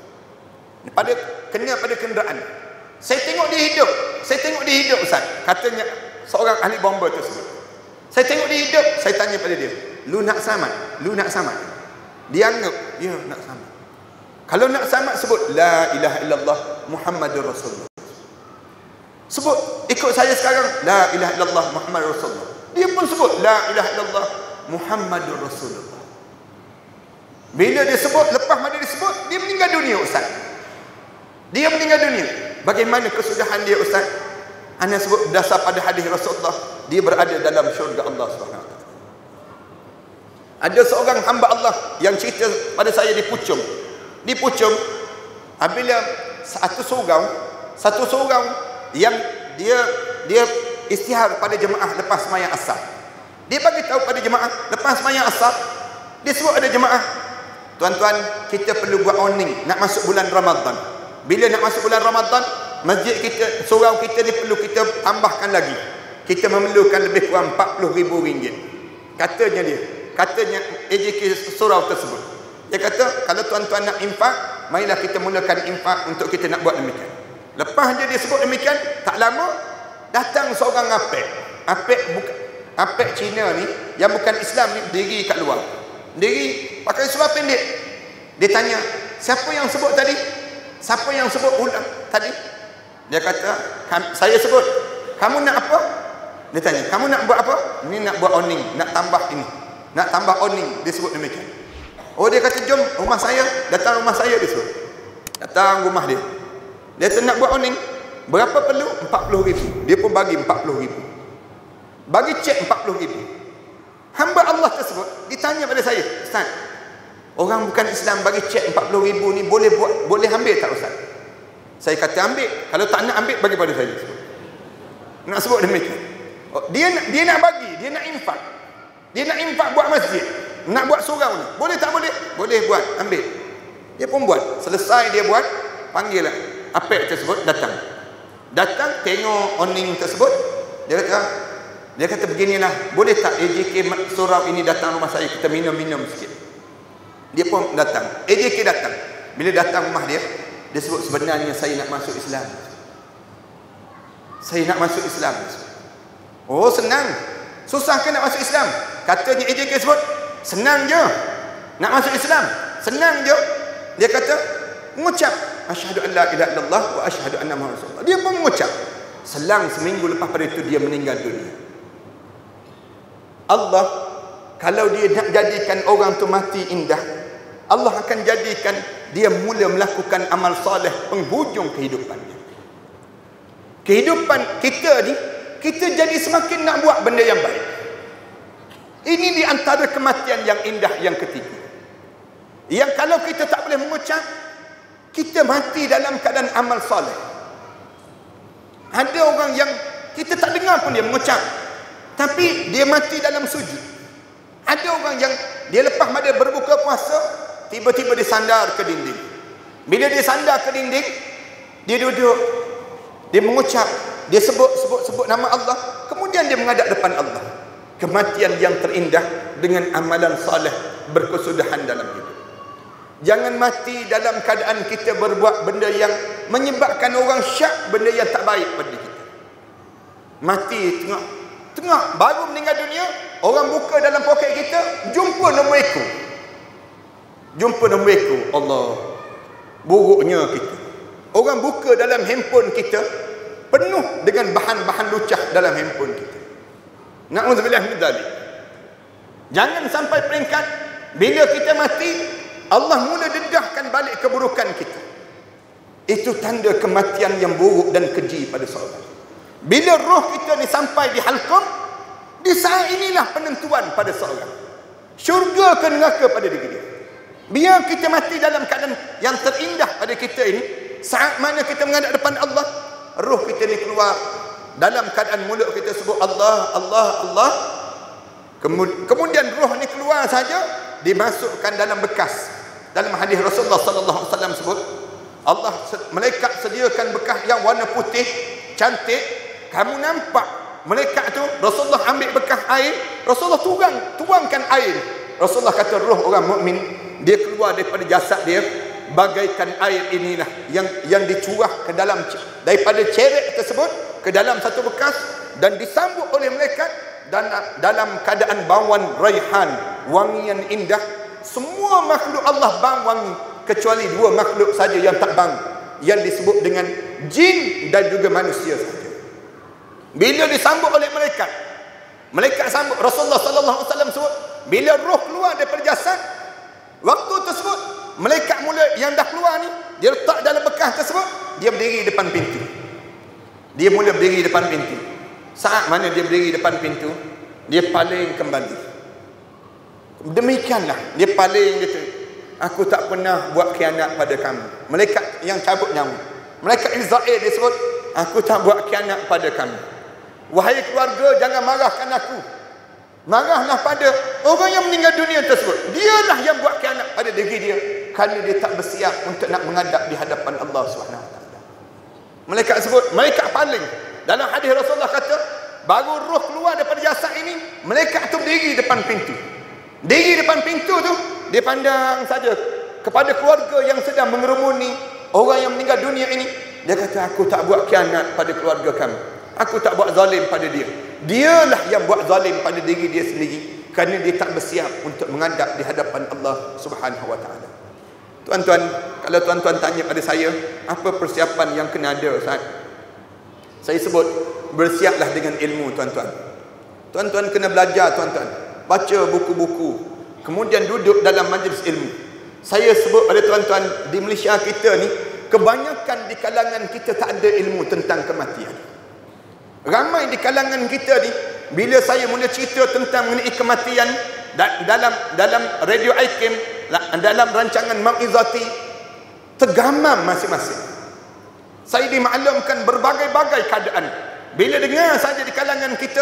Speaker 1: kena pada kenderaan. Saya tengok dia hidup ustaz. Katanya seorang ahli bomba tersebut, saya tengok dia hidup. Saya tanya pada dia, lu nak selamat? Dia anggap, ya nak selamat. Kalau nak selamat, sebut la ilaha illallah Muhammadur Rasulullah. Sebut, ikut saya sekarang, la ilaha illallah Muhammadur Rasulullah. Dia pun sebut la ilaha illallah Muhammadur Rasulullah. Bila dia sebut, lepas mana dia sebut, dia meninggal dunia ustaz. Dia meninggal dunia. Bagaimana kesudahan dia ustaz? Ana sebut berdasar pada hadis Rasulullah, dia berada dalam syurga Allah Subhanahu wa taala. Ada seorang hamba Allah yang cerita pada saya di Puchong. Apabila satu surau yang dia istihar pada jemaah lepas sembahyang asar. Dia bagi tahu pada jemaah lepas sembahyang asar, dia sebut ada jemaah, tuan-tuan, kita perlu buat awning nak masuk bulan Ramadan. Bila nak masuk bulan Ramadan, masjid kita, surau kita ni perlu kita tambahkan lagi. Kita memerlukan lebih kurang RM40,000. Katanya AJK surau tersebut. Dia kata, kalau tuan-tuan nak infak, marilah kita mulakan infak untuk kita nak buat demikian. Lepas dia sebut demikian, tak lama datang seorang apek Cina ni yang bukan Islam ni, diri kat luar. Diri pakai seluar pendek. Dia tanya, siapa yang sebut tadi? Siapa yang sebut ulang tadi? Dia kata, saya sebut. Kamu nak apa? Dia tanya, kamu nak buat apa? Ini nak buat awning, nak tambah ini. Nak tambah awning, dia sebut demikian. Oh, dia kata, jom rumah saya. Datang rumah saya, dia sebut. Datang rumah dia. Dia nak buat awning. Berapa perlu? RM40,000. Dia pun bagi RM40,000. Bagi cek RM40,000. Hamba Allah tersebut ditanya pada saya, ustaz, orang bukan Islam bagi cek RM40,000 ni boleh ambil tak ustaz? Saya kata ambil. Kalau tak nak ambil, bagi pada saya. Nak sebut demikian. Dia nak bagi, dia nak infak. Dia nak infak buat masjid, nak buat surau ni. Boleh tak boleh? Boleh buat, ambil. Dia pun buat. Selesai dia buat, panggil lah apek tersebut datang. Datang tengok awning tersebut, dia kata beginilah, boleh tak AJK surau ini datang rumah saya, kita minum-minum sikit. Dia pun datang. AJK datang. Bila datang rumah dia sebut sebenarnya saya nak masuk Islam. Saya nak masuk Islam. Oh, senang. Susah ke nak masuk Islam? Katanya AJK sebut, senang je. Nak masuk Islam, senang je. Dia kata, mengucap asyhadu an la ilaha illallah wa asyhadu anna muhammadar rasulullah. Dia pun mengucap. Selang seminggu lepas pada itu dia meninggal dunia. Allah kalau dia nak jadikan orang tu mati indah, Allah akan jadikan dia mula melakukan amal soleh penghujung kehidupannya. Kehidupan kita ni, kita jadi semakin nak buat benda yang baik. Ini di antara kematian yang indah yang ketiga. Yang kalau kita tak boleh mengucap, kita mati dalam keadaan amal soleh. Ada orang yang kita tak dengar pun dia mengucap, tapi dia mati dalam sujud. Ada orang yang dia lepas pada berbuka puasa, tiba-tiba dia sandar ke dinding. Bila dia sandar ke dinding, dia duduk, dia mengucap, dia sebut nama Allah, kemudian dia menghadap depan Allah. Kematian yang terindah dengan amalan saleh berkesudahan dalam hidup. Jangan mati dalam keadaan kita berbuat benda yang menyebabkan orang syak, benda yang tak baik pada kita. Mati tengah baru meninggal dunia, orang buka dalam poket kita, jumpa nombor ekor. Jumpa nombor ekor. Allah, buruknya kita. Orang buka dalam handphone kita, penuh dengan bahan-bahan lucah dalam handphone kita. Na'udzubillah min dzalik. Jangan sampai peringkat bila kita mati, Allah mula dedahkan balik keburukan kita. Itu tanda kematian yang buruk dan keji pada seorang. Bila roh kita ni sampai di halqum, di saat inilah penentuan pada seorang. Syurga ke neraka pada diri dia. Biar kita mati dalam keadaan yang terindah pada kita ini, saat mana kita menghadap depan Allah, roh kita ni keluar dalam keadaan mulut kita sebut Allah, Allah, Allah. Kemudian roh ni keluar saja, dimasukkan dalam bekas. Dalam hadis Rasulullah sallallahu alaihi wasallam sebut, Allah malaikat sediakan bekas yang warna putih cantik. Kamu nampak malaikat tu, Rasulullah ambil bekas air, Rasulullah tuangkan air. Rasulullah kata roh orang mukmin dia keluar daripada jasad dia bagaikan air inilah yang dicurah ke dalam daripada cerek tersebut ke dalam satu bekas dan disambut oleh malaikat dan dalam keadaan bauan raihan, wangi yang indah. Semua makhluk Allah bang wangi kecuali dua makhluk saja yang tak bang, yang disebut dengan jin dan juga manusia saja. Bila disambut oleh malaikat, malaikat sambut. Rasulullah sallallahu alaihi wasallam sebut, bila roh keluar daripada jasad, waktu tersebut malaikat mula yang dah keluar ni, dia letak dalam bekas tersebut, dia berdiri depan pintu. Dia mula berdiri depan pintu. Saat mana dia berdiri depan pintu, dia paling kembali. Demikianlah dia paling gitu. Aku tak pernah buat khianat pada kamu. Malaikat yang cabut nyawa, malaikat Israel dia sebut, aku tak buat khianat pada kamu. Wahai keluarga, jangan marahkan aku. Marahlah pada orang yang meninggal dunia tersebut. Dialah yang buat khianat pada diri dia kerana dia tak bersiap untuk nak menghadap di hadapan Allah SWT. Malaikat sebut, malaikat paling. Dalam hadis Rasulullah kata, baru roh keluar daripada jasad ini, malaikat tu berdiri depan pintu. Diri depan pintu tu, dia pandang saja kepada keluarga yang sedang mengerumuni orang yang meninggal dunia ini. Dia kata, aku tak buat khianat pada keluarga kamu. Aku tak buat zalim pada dia. Dialah yang buat zalim pada diri dia sendiri kerana dia tak bersiap untuk menghadap di hadapan Allah Subhanahu wa taala. Tuan-tuan, kalau tuan-tuan tanya pada saya, apa persiapan yang kena ada saat saya sebut, bersiaplah dengan ilmu, tuan-tuan. Tuan-tuan kena belajar, tuan-tuan. Baca buku-buku, kemudian duduk dalam majlis ilmu. Saya sebut pada tuan-tuan, di Malaysia kita ni, kebanyakan di kalangan kita tak ada ilmu tentang kematian. Ramai di kalangan kita ni, bila saya mula cerita tentang mengenai kematian dalam radio IKIM, dalam rancangan Mau'izati, tergamam masing-masing. Saya dimaklumkan berbagai-bagai keadaan. Bila dengar saja di kalangan kita,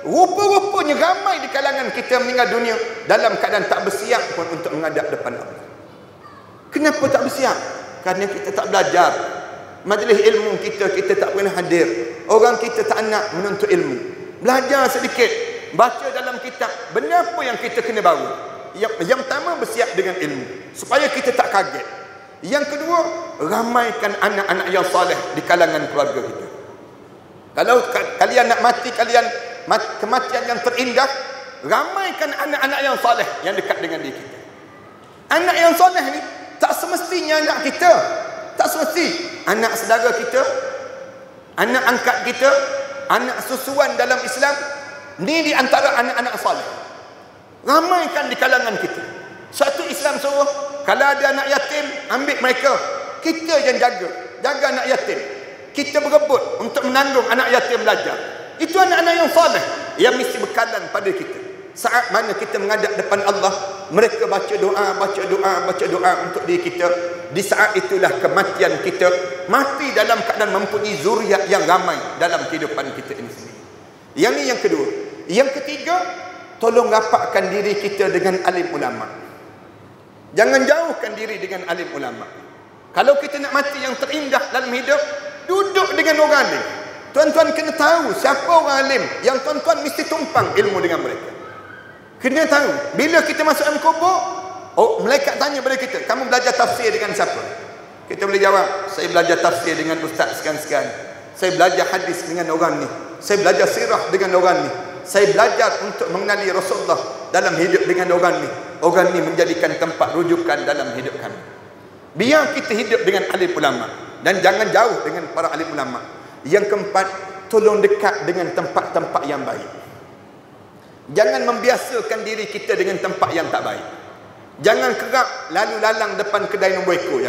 Speaker 1: rupa-rupanya ramai di kalangan kita meninggal dunia dalam keadaan tak bersiap pun untuk menghadap depan Allah. Kenapa tak bersiap? Kerana kita tak belajar. Majlis ilmu kita tak pernah hadir. Orang kita tak nak menuntut ilmu. Belajar sedikit, baca dalam kitab. Benda apa yang kita kena bawa? Yang pertama, bersiap dengan ilmu supaya kita tak kaget. Yang kedua, ramaikan anak-anak yang soleh di kalangan keluarga kita. Kalau kalian nak mati, kematian yang terindah, ramaikan anak-anak yang soleh yang dekat dengan diri kita. Anak yang soleh ni tak semestinya anak kita, tak semesti anak saudara kita, anak angkat kita, anak susuan dalam Islam. Ni di antara anak-anak soleh. Ramaikan di kalangan kita. Satu Islam suruh, kalau ada anak yatim, ambil mereka. Kita yang jaga anak yatim. Kita berebut untuk menanggung anak yatim belajar. Itu anak-anak yang soleh yang mesti bekalan pada kita. Saat mana kita menghadap depan Allah, mereka baca doa untuk diri kita. Di saat itulah kematian kita, mati dalam keadaan mempunyai zuriat yang ramai dalam kehidupan kita ini sendiri. Yang ini yang kedua. Yang ketiga, tolong rapatkan diri kita dengan alim ulama. Jangan jauhkan diri dengan alim ulama. Kalau kita nak mati yang terindah dalam hidup, duduk dengan orang alim. Tuan-tuan kena tahu siapa orang alim yang tuan-tuan mesti tumpang ilmu dengan mereka. Kena tahu. Bila kita masuk dalam kubur, malaikat tanya pada kita, kamu belajar tafsir dengan siapa? Kita boleh jawab, saya belajar tafsir dengan ustaz sekian-sekian. Saya belajar hadis dengan orang ni. Saya belajar sirah dengan orang ni. Saya belajar untuk mengenali Rasulullah dalam hidup dengan orang ni. Orang ni menjadikan tempat rujukan dalam hidup kami. Biar kita hidup dengan alim ulama dan jangan jauh dengan para alim ulama. Yang keempat, tolong dekat dengan tempat-tempat yang baik. Jangan membiasakan diri kita dengan tempat yang tak baik. Jangan kerap lalu lalang depan kedai nombor ekor.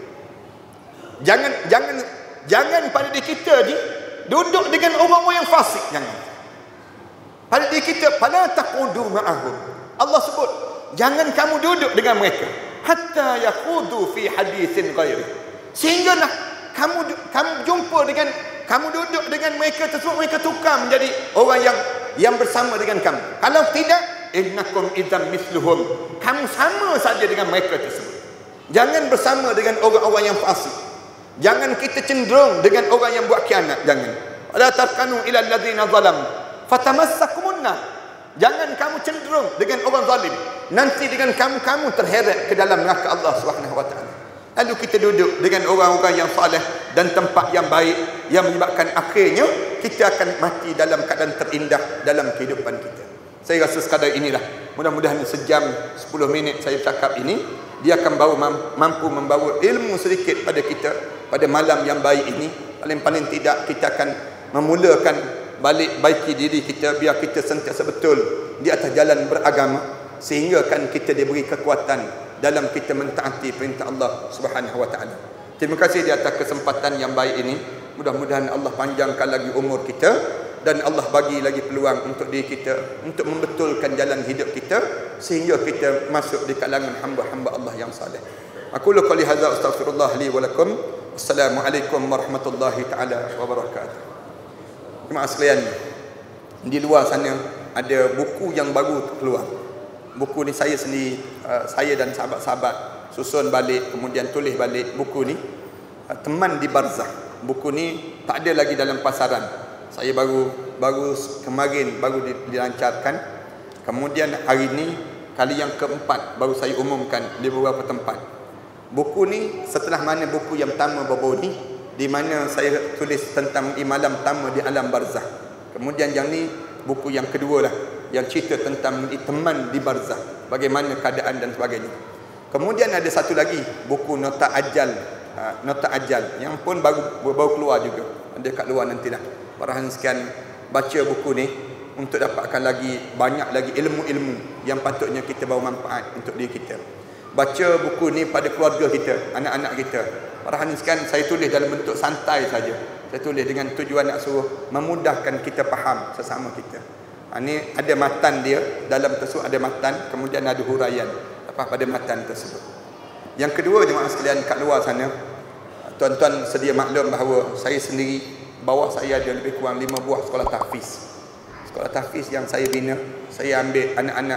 Speaker 1: Jangan pada diri kita ni duduk dengan orang-orang yang fasik. Jangan. Pada diri kita, fala taqudu ma'ahum. Allah sebut, jangan kamu duduk dengan mereka hatta yaqudu fi haditsin ghairi. Sehinggalah kamu jumpa dengan, kamu duduk dengan mereka tersebut, mereka tukar menjadi orang yang bersama dengan kamu. Kalau tidak, innakum idzam misluhum. Kamu sama saja dengan mereka tersebut. Jangan bersama dengan orang-orang yang fasik. Jangan kita cenderung dengan orang yang buat khianat. Jangan. Wala tarkanu ila alladzina zalamu fatamassakumun nar. Jangan kamu cenderung dengan orang zalim. Nanti dengan kamu terheret ke dalam neraka Allah Subhanahu wa taala. Lalu kita duduk dengan orang-orang yang saleh dan tempat yang baik, yang menyebabkan akhirnya kita akan mati dalam keadaan terindah dalam kehidupan kita. Saya rasa sekadar inilah. Mudah-mudahan sejam 10 minit saya bercakap ini, dia akan mampu membawa ilmu sedikit pada kita pada malam yang baik ini. Paling-paling tidak kita akan memulakan balik baiki diri kita, biar kita sentiasa betul di atas jalan beragama, sehingga kan kita diberi kekuatan dalam kita mentaati perintah Allah Subhanahu wa taala. Terima kasih di atas kesempatan yang baik ini. Mudah-mudahan Allah panjangkan lagi umur kita dan Allah bagi lagi peluang untuk diri kita untuk membetulkan jalan hidup kita sehingga kita masuk di kalangan hamba-hamba Allah yang saleh. Aku qali hadza astaghfirullah li wa lakum. Assalamualaikum warahmatullahi taala wabarakatuh. Jemaah sekalian, di luar sana ada buku yang baru keluar. Buku ni saya sendiri, saya dan sahabat-sahabat susun balik, kemudian tulis balik buku ni, Teman di Barzah. Buku ni tak ada lagi dalam pasaran. Saya baru kemarin dilancarkan. Kemudian hari ni kali yang keempat baru saya umumkan di beberapa tempat. Buku ni setelah mana buku yang pertama baru ni, di mana saya tulis tentang malam pertama di alam barzah. Kemudian yang ni buku yang kedua lah, yang cerita tentang teman di barzah, bagaimana keadaan dan sebagainya. Kemudian ada satu lagi buku Nota Ajal yang pun baru keluar juga. Ada kat luar nantilah. Parahan sekian baca buku ni untuk dapatkan banyak lagi ilmu-ilmu yang patutnya kita bawa manfaat untuk diri kita. Baca buku ni pada keluarga kita, anak-anak kita. Parahan sekian saya tulis dalam bentuk santai saja. Saya tulis dengan tujuan nak suruh memudahkan kita faham sesama kita. Ini ada matan dia, dalam tersebut ada matan, kemudian ada huraian pada matan tersebut. Yang kedua, jemaah sekalian kat luar sana, tuan-tuan sedia maklum bahawa saya sendiri, bawah saya ada lebih kurang 5 buah sekolah tahfiz. Sekolah tahfiz yang saya bina, saya ambil anak-anak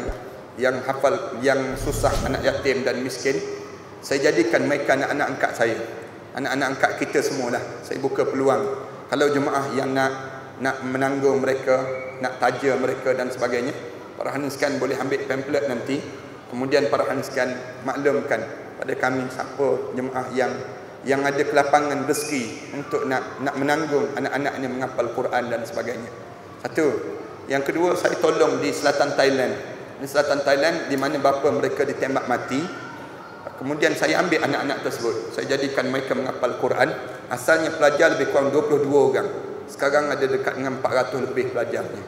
Speaker 1: yang hafal, yang susah, anak yatim dan miskin. Saya jadikan mereka anak-anak angkat saya, anak-anak angkat kita semualah. Saya buka peluang kalau jemaah yang nak menanggung mereka, nak taja mereka dan sebagainya, para hanis sekalian boleh ambil pamphlet nanti. Kemudian para hanis sekalian maklumkan pada kami siapa jemaah yang ada kelapangan rezeki untuk nak menanggung anak-anaknya menghafal Quran dan sebagainya. Satu. Yang kedua, saya tolong di selatan Thailand. Di selatan Thailand di mana bapa mereka ditembak mati. Kemudian saya ambil anak-anak tersebut. Saya jadikan mereka menghafal Quran. Asalnya pelajar lebih kurang 22 orang. Sekarang ada dekat dengan 400 lebih pelajarnya.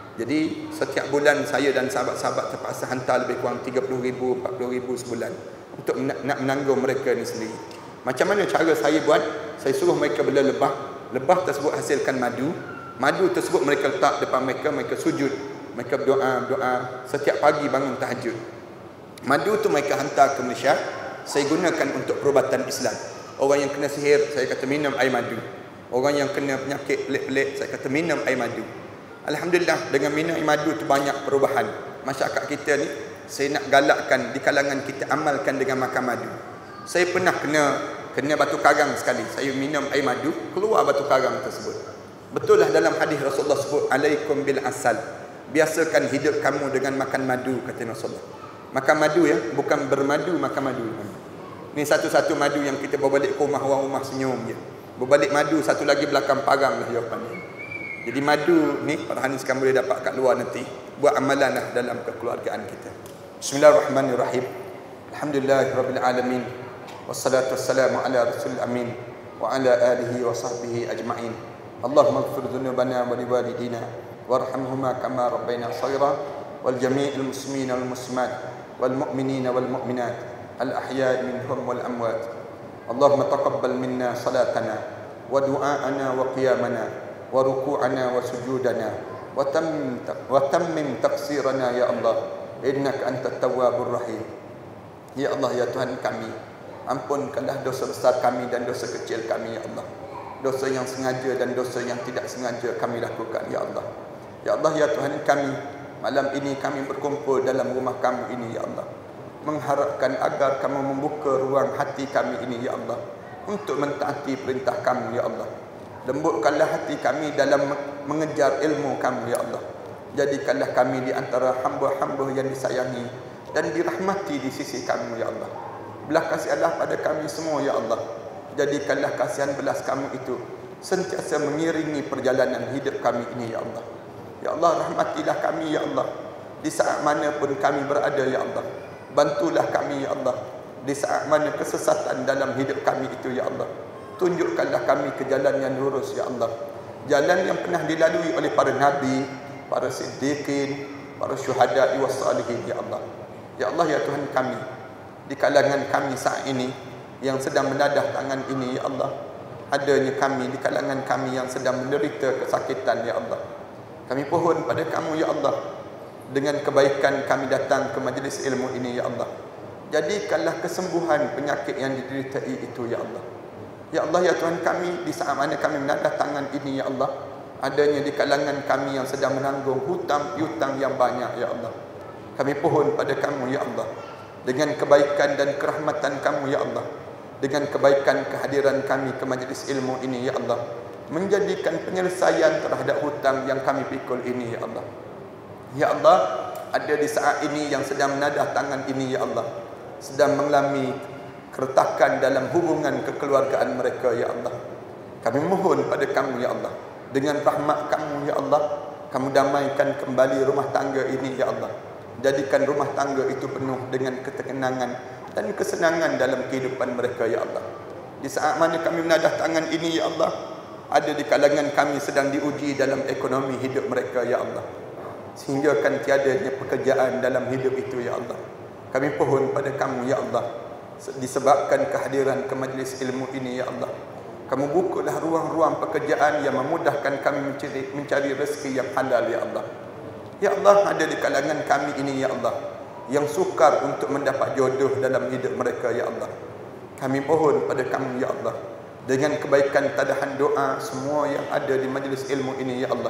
Speaker 1: Jadi setiap bulan saya dan sahabat-sahabat terpaksa hantar lebih kurang 30,000, 40,000 sebulan untuk nak menanggung mereka ni sendiri. Macam mana cara saya buat? Saya suruh mereka bela lebah. Lebah tersebut hasilkan madu. Madu tersebut mereka letak depan mereka, mereka sujud, mereka berdoa setiap pagi bangun tahajud. Madu tu mereka hantar ke Malaysia. Saya gunakan untuk perubatan Islam. Orang yang kena sihir, saya kata minum air madu. Orang yang kena penyakit pelik-pelik, saya kata minum air madu. Alhamdulillah, dengan minum air madu tu banyak perubahan. Masyarakat kita ni, saya nak galakkan di kalangan kita amalkan dengan makan madu. Saya pernah kena batu karang sekali. Saya minum air madu, keluar batu karang tersebut. Betul lah dalam hadis Rasulullah sebut, alaikum bil asal. Biasakan hidup kamu dengan makan madu, kata Rasulullah. Makan madu ya, bukan bermadu, makan madu. Ni satu-satu madu yang kita bawa balik ke rumah, orang rumah senyum je. Berbalik madu, satu lagi belakang parang lah jawapan dia. Jadi madu ni, para hanis kan boleh dapat kat luar nanti. Buat amalan lah dalam kekeluargaan kita. Bismillahirrahmanirrahim. Alhamdulillahirrabbilalamin. Wassalatu wassalamu ala rasulil amin. Wa ala alihi wa sahbihi ajma'in. Allahumma ighfir dhunubana wa liwalidina warhamhuma kama rabbayna shaghira wal jami'il muslimina wal muslimat wal mu'minina wal mu'minat al ahya'i minhum wal amwat. Allahumma taqabbal minna salatana wa du'aana wa qiyamana wa ruku'ana wa sujudana wa tammim taqsirana ya Allah, innaka antat tawwabur rahim. Ya Allah, ya Tuhan kami, ampunkanlah dosa besar kami dan dosa kecil kami ya Allah. Dosa yang sengaja dan dosa yang tidak sengaja kami lakukan ya Allah. Ya Allah, ya Tuhan kami, malam ini kami berkumpul dalam rumah kamu ini ya Allah, mengharapkan agar kamu membuka ruang hati kami ini ya Allah, untuk mentaati perintah kamu ya Allah. Lembutkanlah hati kami dalam mengejar ilmu kamu ya Allah. Jadikanlah kami di antara hamba-hamba yang disayangi dan dirahmati di sisi kamu ya Allah. Belah kasihanlah pada kami semua ya Allah. Jadikanlah kasihan belas kamu itu sentiasa mengiringi perjalanan hidup kami ini ya Allah. Ya Allah, rahmatilah kami ya Allah di saat mana pun kami berada ya Allah. Bantulah kami ya Allah di saat mana kesesatan dalam hidup kami itu ya Allah. Tunjukkanlah kami ke jalan yang lurus ya Allah. Jalan yang pernah dilalui oleh para nabi, para siddiqin, para syuhada wa salihin ya Allah. Ya Allah, ya Tuhan kami, di kalangan kami saat ini yang sedang menadah tangan ini ya Allah, adanya kami di kalangan kami yang sedang menderita kesakitan ya Allah. Kami pohon pada kamu ya Allah, dengan kebaikan kami datang ke majlis ilmu ini ya Allah. Jadikanlah kesembuhan penyakit yang dideриtai itu ya Allah. Ya Allah, ya Tuhan kami, di saat mana kami menadah tangan ini ya Allah, adanya di kalangan kami yang sedang menanggung hutang piutang yang banyak ya Allah. Kami pohon pada kamu ya Allah, dengan kebaikan dan kerahmatan kamu ya Allah, dengan kebaikan kehadiran kami ke majlis ilmu ini ya Allah, menjadikan penyelesaian terhadap hutang yang kami pikul ini ya Allah. Ya Allah, ada di saat ini yang sedang menadah tangan ini ya Allah, sedang mengalami keretakan dalam hubungan kekeluargaan mereka ya Allah. Kami mohon pada kamu ya Allah, dengan rahmat kamu ya Allah, kamu damaikan kembali rumah tangga ini ya Allah. Jadikan rumah tangga itu penuh dengan ketenangan dan kesenangan dalam kehidupan mereka ya Allah. Di saat mana kami menadah tangan ini ya Allah, ada di kalangan kami sedang diuji dalam ekonomi hidup mereka ya Allah, sehingga kan tiadanya pekerjaan dalam hidup itu ya Allah. Kami pohon pada kamu ya Allah, disebabkan kehadiran ke majlis ilmu ini ya Allah, kamu bukalah ruang-ruang pekerjaan yang memudahkan kami mencari rezeki yang halal ya Allah. Ya Allah, ada di kalangan kami ini ya Allah yang sukar untuk mendapat jodoh dalam hidup mereka ya Allah. Kami mohon pada kamu ya Allah, dengan kebaikan tadahan doa semua yang ada di majlis ilmu ini ya Allah,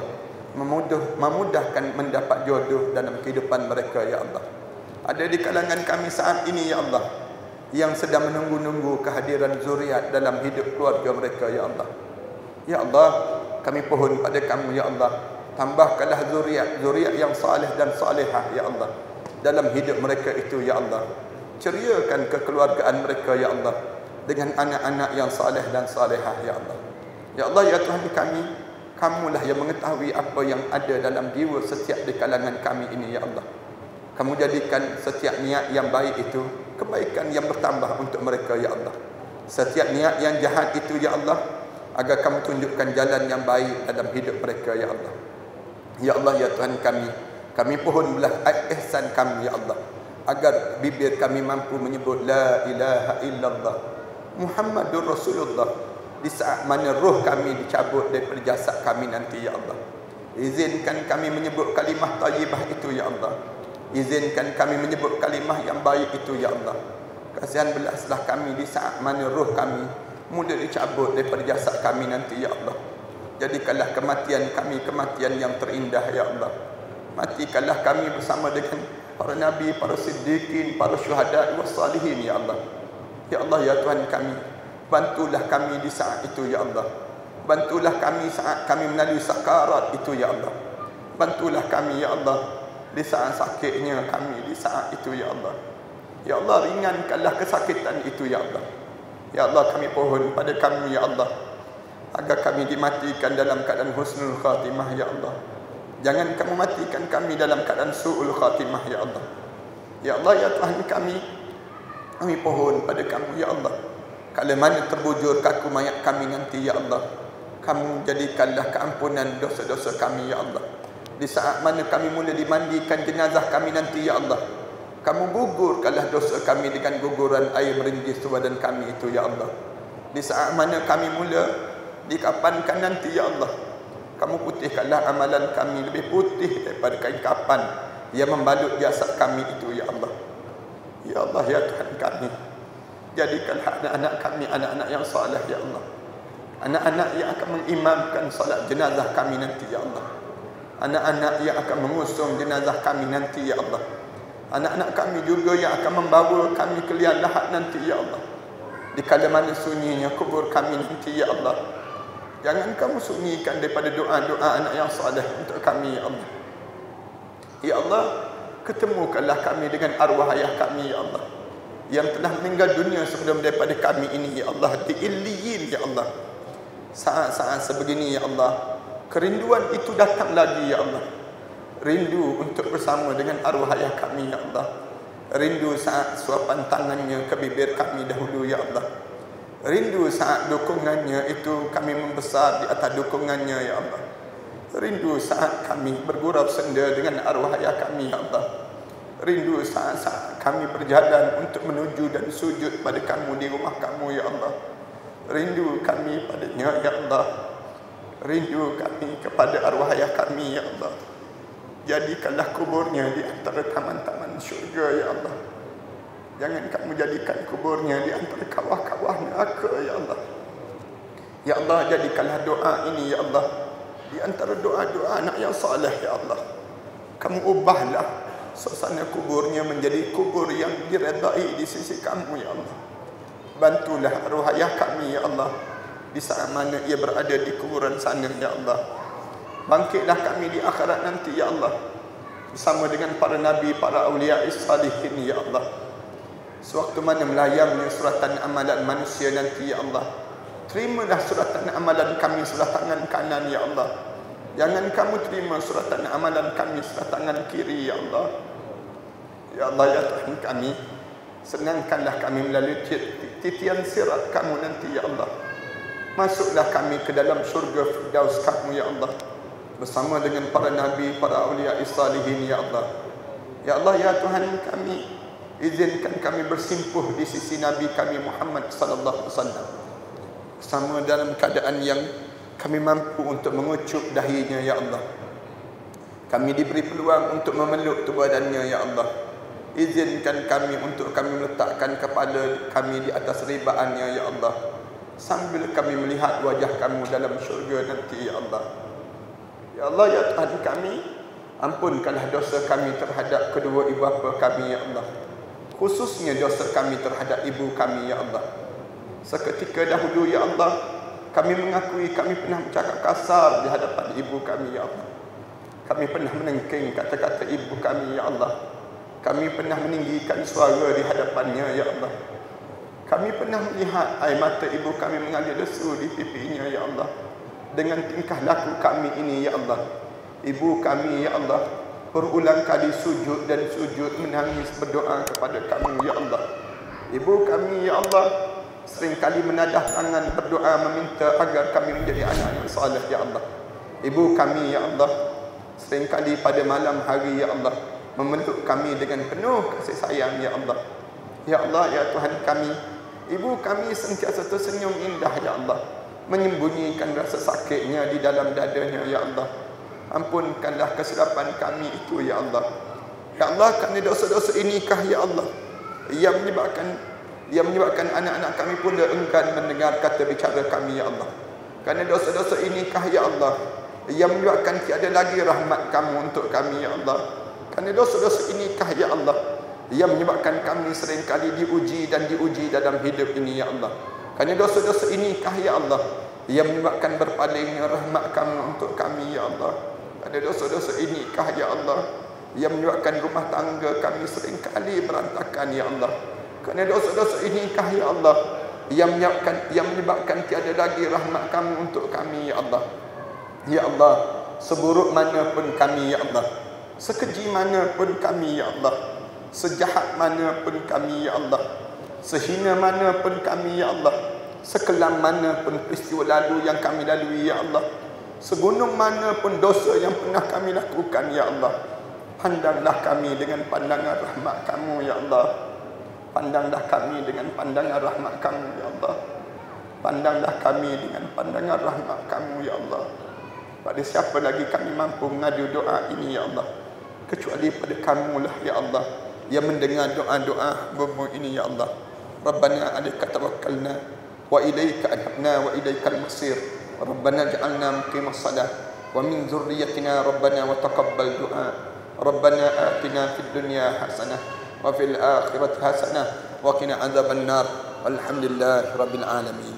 Speaker 1: memudahkan mendapat jodoh dalam kehidupan mereka ya Allah. Ada di kalangan kami saat ini ya Allah yang sedang menunggu-nunggu kehadiran zuriat dalam hidup keluarga mereka ya Allah. Ya Allah, kami pohon pada kamu ya Allah, tambahkanlah zuriat yang saleh dan salihah ya Allah dalam hidup mereka itu ya Allah. Ceriakan kekeluargaan mereka ya Allah dengan anak-anak yang saleh dan salihah ya Allah. Ya Allah ya Tuhan kami, kamulah yang mengetahui apa yang ada dalam jiwa setiap di kalangan kami ini ya Allah. Kamu jadikan setiap niat yang baik itu kebaikan yang bertambah untuk mereka ya Allah. Setiap niat yang jahat itu ya Allah, agar kamu tunjukkan jalan yang baik dalam hidup mereka ya Allah. Ya Allah ya Tuhan kami pohon belah ihsan kami ya Allah, agar bibir kami mampu menyebut la ilaha illallah Muhammadur Rasulullah di saat mana roh kami dicabut daripada jasad kami nanti ya Allah. Izinkan kami menyebut kalimah tayyibah itu ya Allah. Izinkan kami menyebut kalimah yang baik itu ya Allah. Kasihan belaslah kami di saat mana roh kami mula dicabut daripada jasad kami nanti ya Allah. Jadikanlah kematian kami kematian yang terindah ya Allah. Matikanlah kami bersama dengan para nabi, para siddiqin, para syuhada was salihin ya Allah. Ya Allah ya Tuhan kami, bantulah kami di saat itu ya Allah. Bantulah kami saat kami melalui sakarat itu ya Allah. Bantulah kami ya Allah di saat sakitnya kami di saat itu ya Allah. Ya Allah, ringankanlah kesakitan itu ya Allah. Ya Allah, kami pohon pada kami ya Allah, agar kami dimatikan dalam keadaan husnul khatimah ya Allah. Jangan kamu matikan kami dalam keadaan su'ul khatimah ya Allah. Ya Allah ya Tuhan kami pohon pada kamu ya Allah. Kalau mana terbujur kaku mayat kami nanti ya Allah, kamu jadikanlah keampunan dosa-dosa kami ya Allah. Di saat mana kami mula dimandikan jenazah kami nanti ya Allah, kamu gugurkanlah dosa kami dengan guguran air merinjis badan kami itu ya Allah. Di saat mana kami mula dikapankan nanti ya Allah, kamu putihkanlah amalan kami lebih putih daripada kain kapan yang membalut jasad kami itu ya Allah. Ya Allah ya Tuhan kami, jadikanlah anak-anak kami anak-anak yang saleh ya Allah. Anak-anak yang akan mengimamkan salat jenazah kami nanti ya Allah. Anak-anak yang akan mengusung jenazah kami nanti ya Allah. Anak-anak kami juga yang akan membawa kami ke liang lahat nanti ya Allah. Di kala mana sunyinya kubur kami nanti ya Allah, jangan kamu sunyikan daripada doa-doa anak yang saleh untuk kami ya Allah. Ya Allah, ketemukanlah kami dengan arwah ayah kami ya Allah, yang telah meninggal dunia sebelum daripada kami ini ya Allah, di illiyin ya Allah. Saat-saat sebegini ya Allah, kerinduan itu datang lagi ya Allah. Rindu untuk bersama dengan arwah ayah kami ya Allah. Rindu saat suapan tangannya ke bibir kami dahulu ya Allah. Rindu saat dukungannya itu kami membesar di atas dukungannya ya Allah. Rindu saat kami bergurau senda dengan arwah ayah kami ya Allah. Rindu saat-saat kami berjalan untuk menuju dan sujud pada kamu di rumah kamu ya Allah. Rindu kami padanya ya Allah. Rindu kami kepada arwah ayah kami ya Allah. Jadikanlah kuburnya di antara taman-taman syurga ya Allah. Jangan kamu jadikan kuburnya di antara kawah-kawah neraka ya Allah. Ya Allah, jadikanlah doa ini ya Allah di antara doa-doa anak yang saleh ya Allah. Kamu ubahlah suasana kuburnya menjadi kubur yang diredai di sisi kamu ya Allah. Bantulah arwah ayah kami ya Allah di saat mana ia berada di kuburan sana ya Allah. Bangkitlah kami di akhirat nanti ya Allah, bersama dengan para nabi, para awliya salihin ya Allah. Sewaktu mana melayangnya suratan amalan manusia nanti ya Allah, terimalah suratan amalan kami sebelah tangan kanan ya Allah. Jangan kamu terima suratan amalan kami sebelah tangan kiri ya Allah. Ya Allah ya Tuhan kami, senangkanlah kami melalui titian sirat kamu nanti ya Allah. Masuklah kami ke dalam syurga firdaus kamu ya Allah, bersama dengan para nabi, para awliya salihin ya Allah. Ya Allah ya Tuhan kami, izinkan kami bersimpuh di sisi Nabi kami Muhammad sallallahu alaihi wasallam, bersama dalam keadaan yang kami mampu untuk mengucup dahinya ya Allah. Kami diberi peluang untuk memeluk tubuh badannya ya Allah. Izinkan kami untuk kami meletakkan kepala kami di atas ribaannya ya Allah, sambil kami melihat wajah kamu dalam syurga nanti ya Allah. Ya Allah, ya Tuhan kami, ampunkanlah dosa kami terhadap kedua ibu bapa kami, ya Allah. Khususnya dosa kami terhadap ibu kami, ya Allah. Seketika dahulu, ya Allah, kami mengakui kami pernah bercakap kasar di hadapan ibu kami, ya Allah. Kami pernah menengking kata-kata ibu kami, ya Allah. Kami pernah meninggikan suara di hadapannya, ya Allah. Kami pernah melihat air mata ibu kami mengalir lesu di pipinya, ya Allah. Dengan tingkah laku kami ini, ya Allah. Ibu kami, ya Allah, berulang kali sujud dan sujud menangis berdoa kepada kamu, ya Allah. Ibu kami, ya Allah, seringkali menadah tangan berdoa meminta agar kami menjadi anak yang saleh, ya Allah. Ibu kami, ya Allah, seringkali pada malam hari, ya Allah, memeluk kami dengan penuh kasih sayang, ya Allah. Ya Allah, ya Tuhan kami, ibu kami sentiasa tersenyum indah, ya Allah, menyembunyikan rasa sakitnya di dalam dadanya, ya Allah. Ampunkanlah kesilapan kami itu, ya Allah. Ya Allah, kerana dosa-dosa inikah, ya Allah, yang menyebabkan anak-anak kami pun enggan mendengar kata bicara kami, ya Allah. Kerana dosa-dosa inikah, ya Allah, yang menyebabkan tiada lagi rahmat kamu untuk kami, ya Allah. Kerana dosa-dosa inikah, ya Allah, yang menyebabkan kami seringkali diuji dan diuji dalam hidup ini, ya Allah. Kerana dosa-dosa inikah, ya Allah, yang menyebabkan berpalingnya rahmat kamu untuk kami, ya Allah. Kerana dosa-dosa inikah, ya Allah, yang menyebabkan rumah tangga kami seringkali berantakan, ya Allah. Kerana dosa-dosa inikah, ya Allah, yang menyebabkan tiada lagi rahmat kamu untuk kami, ya Allah. Ya Allah, seburuk mana pun kami, ya Allah, sekeji mana pun kami, ya Allah, sejahat mana pun kami, ya Allah, sehina mana pun kami, ya Allah, sekelam mana pun peristiwa lalu yang kami lalui, ya Allah, segunung mana pun dosa yang pernah kami lakukan, ya Allah, pandanglah kami dengan pandangan rahmat kamu, ya Allah. Pandanglah kami dengan pandangan rahmat kamu, ya Allah. Pandanglah kami dengan pandangan rahmat kamu, ya Allah. Pada siapa lagi kami mampu mengadu doa ini, ya Allah, kecuali pada kamu lah, ya Allah, yang mendengar doa-doa hamba ini, ya Allah. Rabbana alaika tawakkalna wa ilaika anabna wa ilaikal masir. Rabbana ja'alna muqimas salah wa min dzurriyyatina rabbana wa taqabbal du'a. Rabbana atina fid dunya hasanah wa fil akhirati hasanah wa qina adzaban nar. Alhamdulillahi rabbil alamin.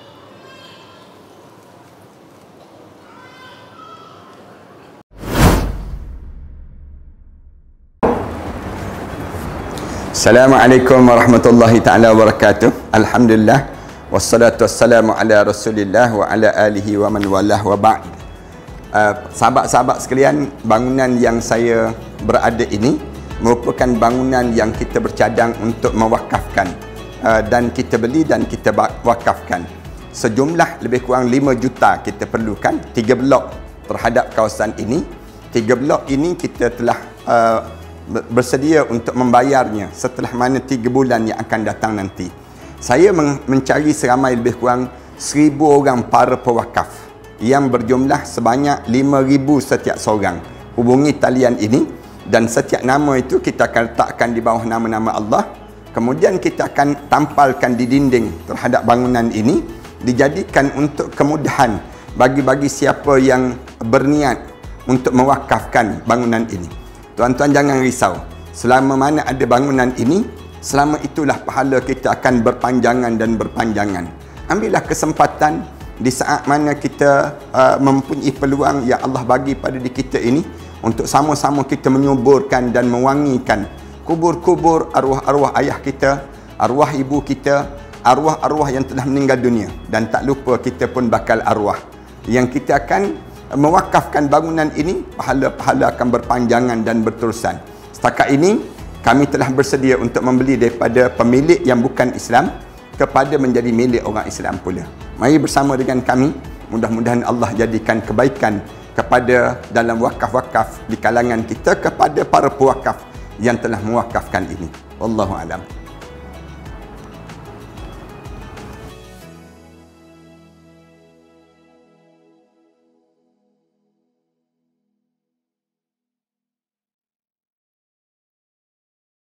Speaker 1: Assalamualaikum warahmatullahi taala wabarakatuh. Alhamdulillah wassalatu wassalamu ala Rasulillah wa ala alihi wa man walah wa ba'd. Sahabat-sahabat sekalian, bangunan yang saya berada ini merupakan bangunan yang kita bercadang untuk mewakafkan, dan kita beli dan kita wakafkan. Sejumlah lebih kurang 5 juta kita perlukan, 3 blok terhadap kawasan ini. 3 blok ini kita telah bersedia untuk membayarnya setelah mana 3 bulan yang akan datang nanti. Saya mencari seramai lebih kurang 1000 orang para pewakaf yang berjumlah sebanyak 5,000 setiap seorang. Hubungi talian ini dan setiap nama itu kita akan letakkan di bawah nama-nama Allah. Kemudian kita akan tampalkan di dinding terhadap bangunan ini, dijadikan untuk kemudahan bagi siapa yang berniat untuk mewakafkan bangunan ini. Tuan-tuan jangan risau. Selama mana ada bangunan ini, selama itulah pahala kita akan berpanjangan dan berpanjangan. Ambillah kesempatan di saat mana kita mempunyai peluang yang Allah bagi pada diri kita ini untuk sama-sama kita menyuburkan dan mewangikan kubur-kubur arwah-arwah ayah kita, arwah ibu kita, arwah-arwah yang telah meninggal dunia. Dan tak lupa kita pun bakal arwah yang kita akan mewakafkan bangunan ini, pahala-pahala akan berpanjangan dan berterusan. Setakat ini kami telah bersedia untuk membeli daripada pemilik yang bukan Islam kepada menjadi milik orang Islam pula. Mari bersama dengan kami, mudah-mudahan Allah jadikan kebaikan kepada dalam wakaf-wakaf di kalangan kita kepada para pewakaf yang telah mewakafkan ini. Wallahu a'lam.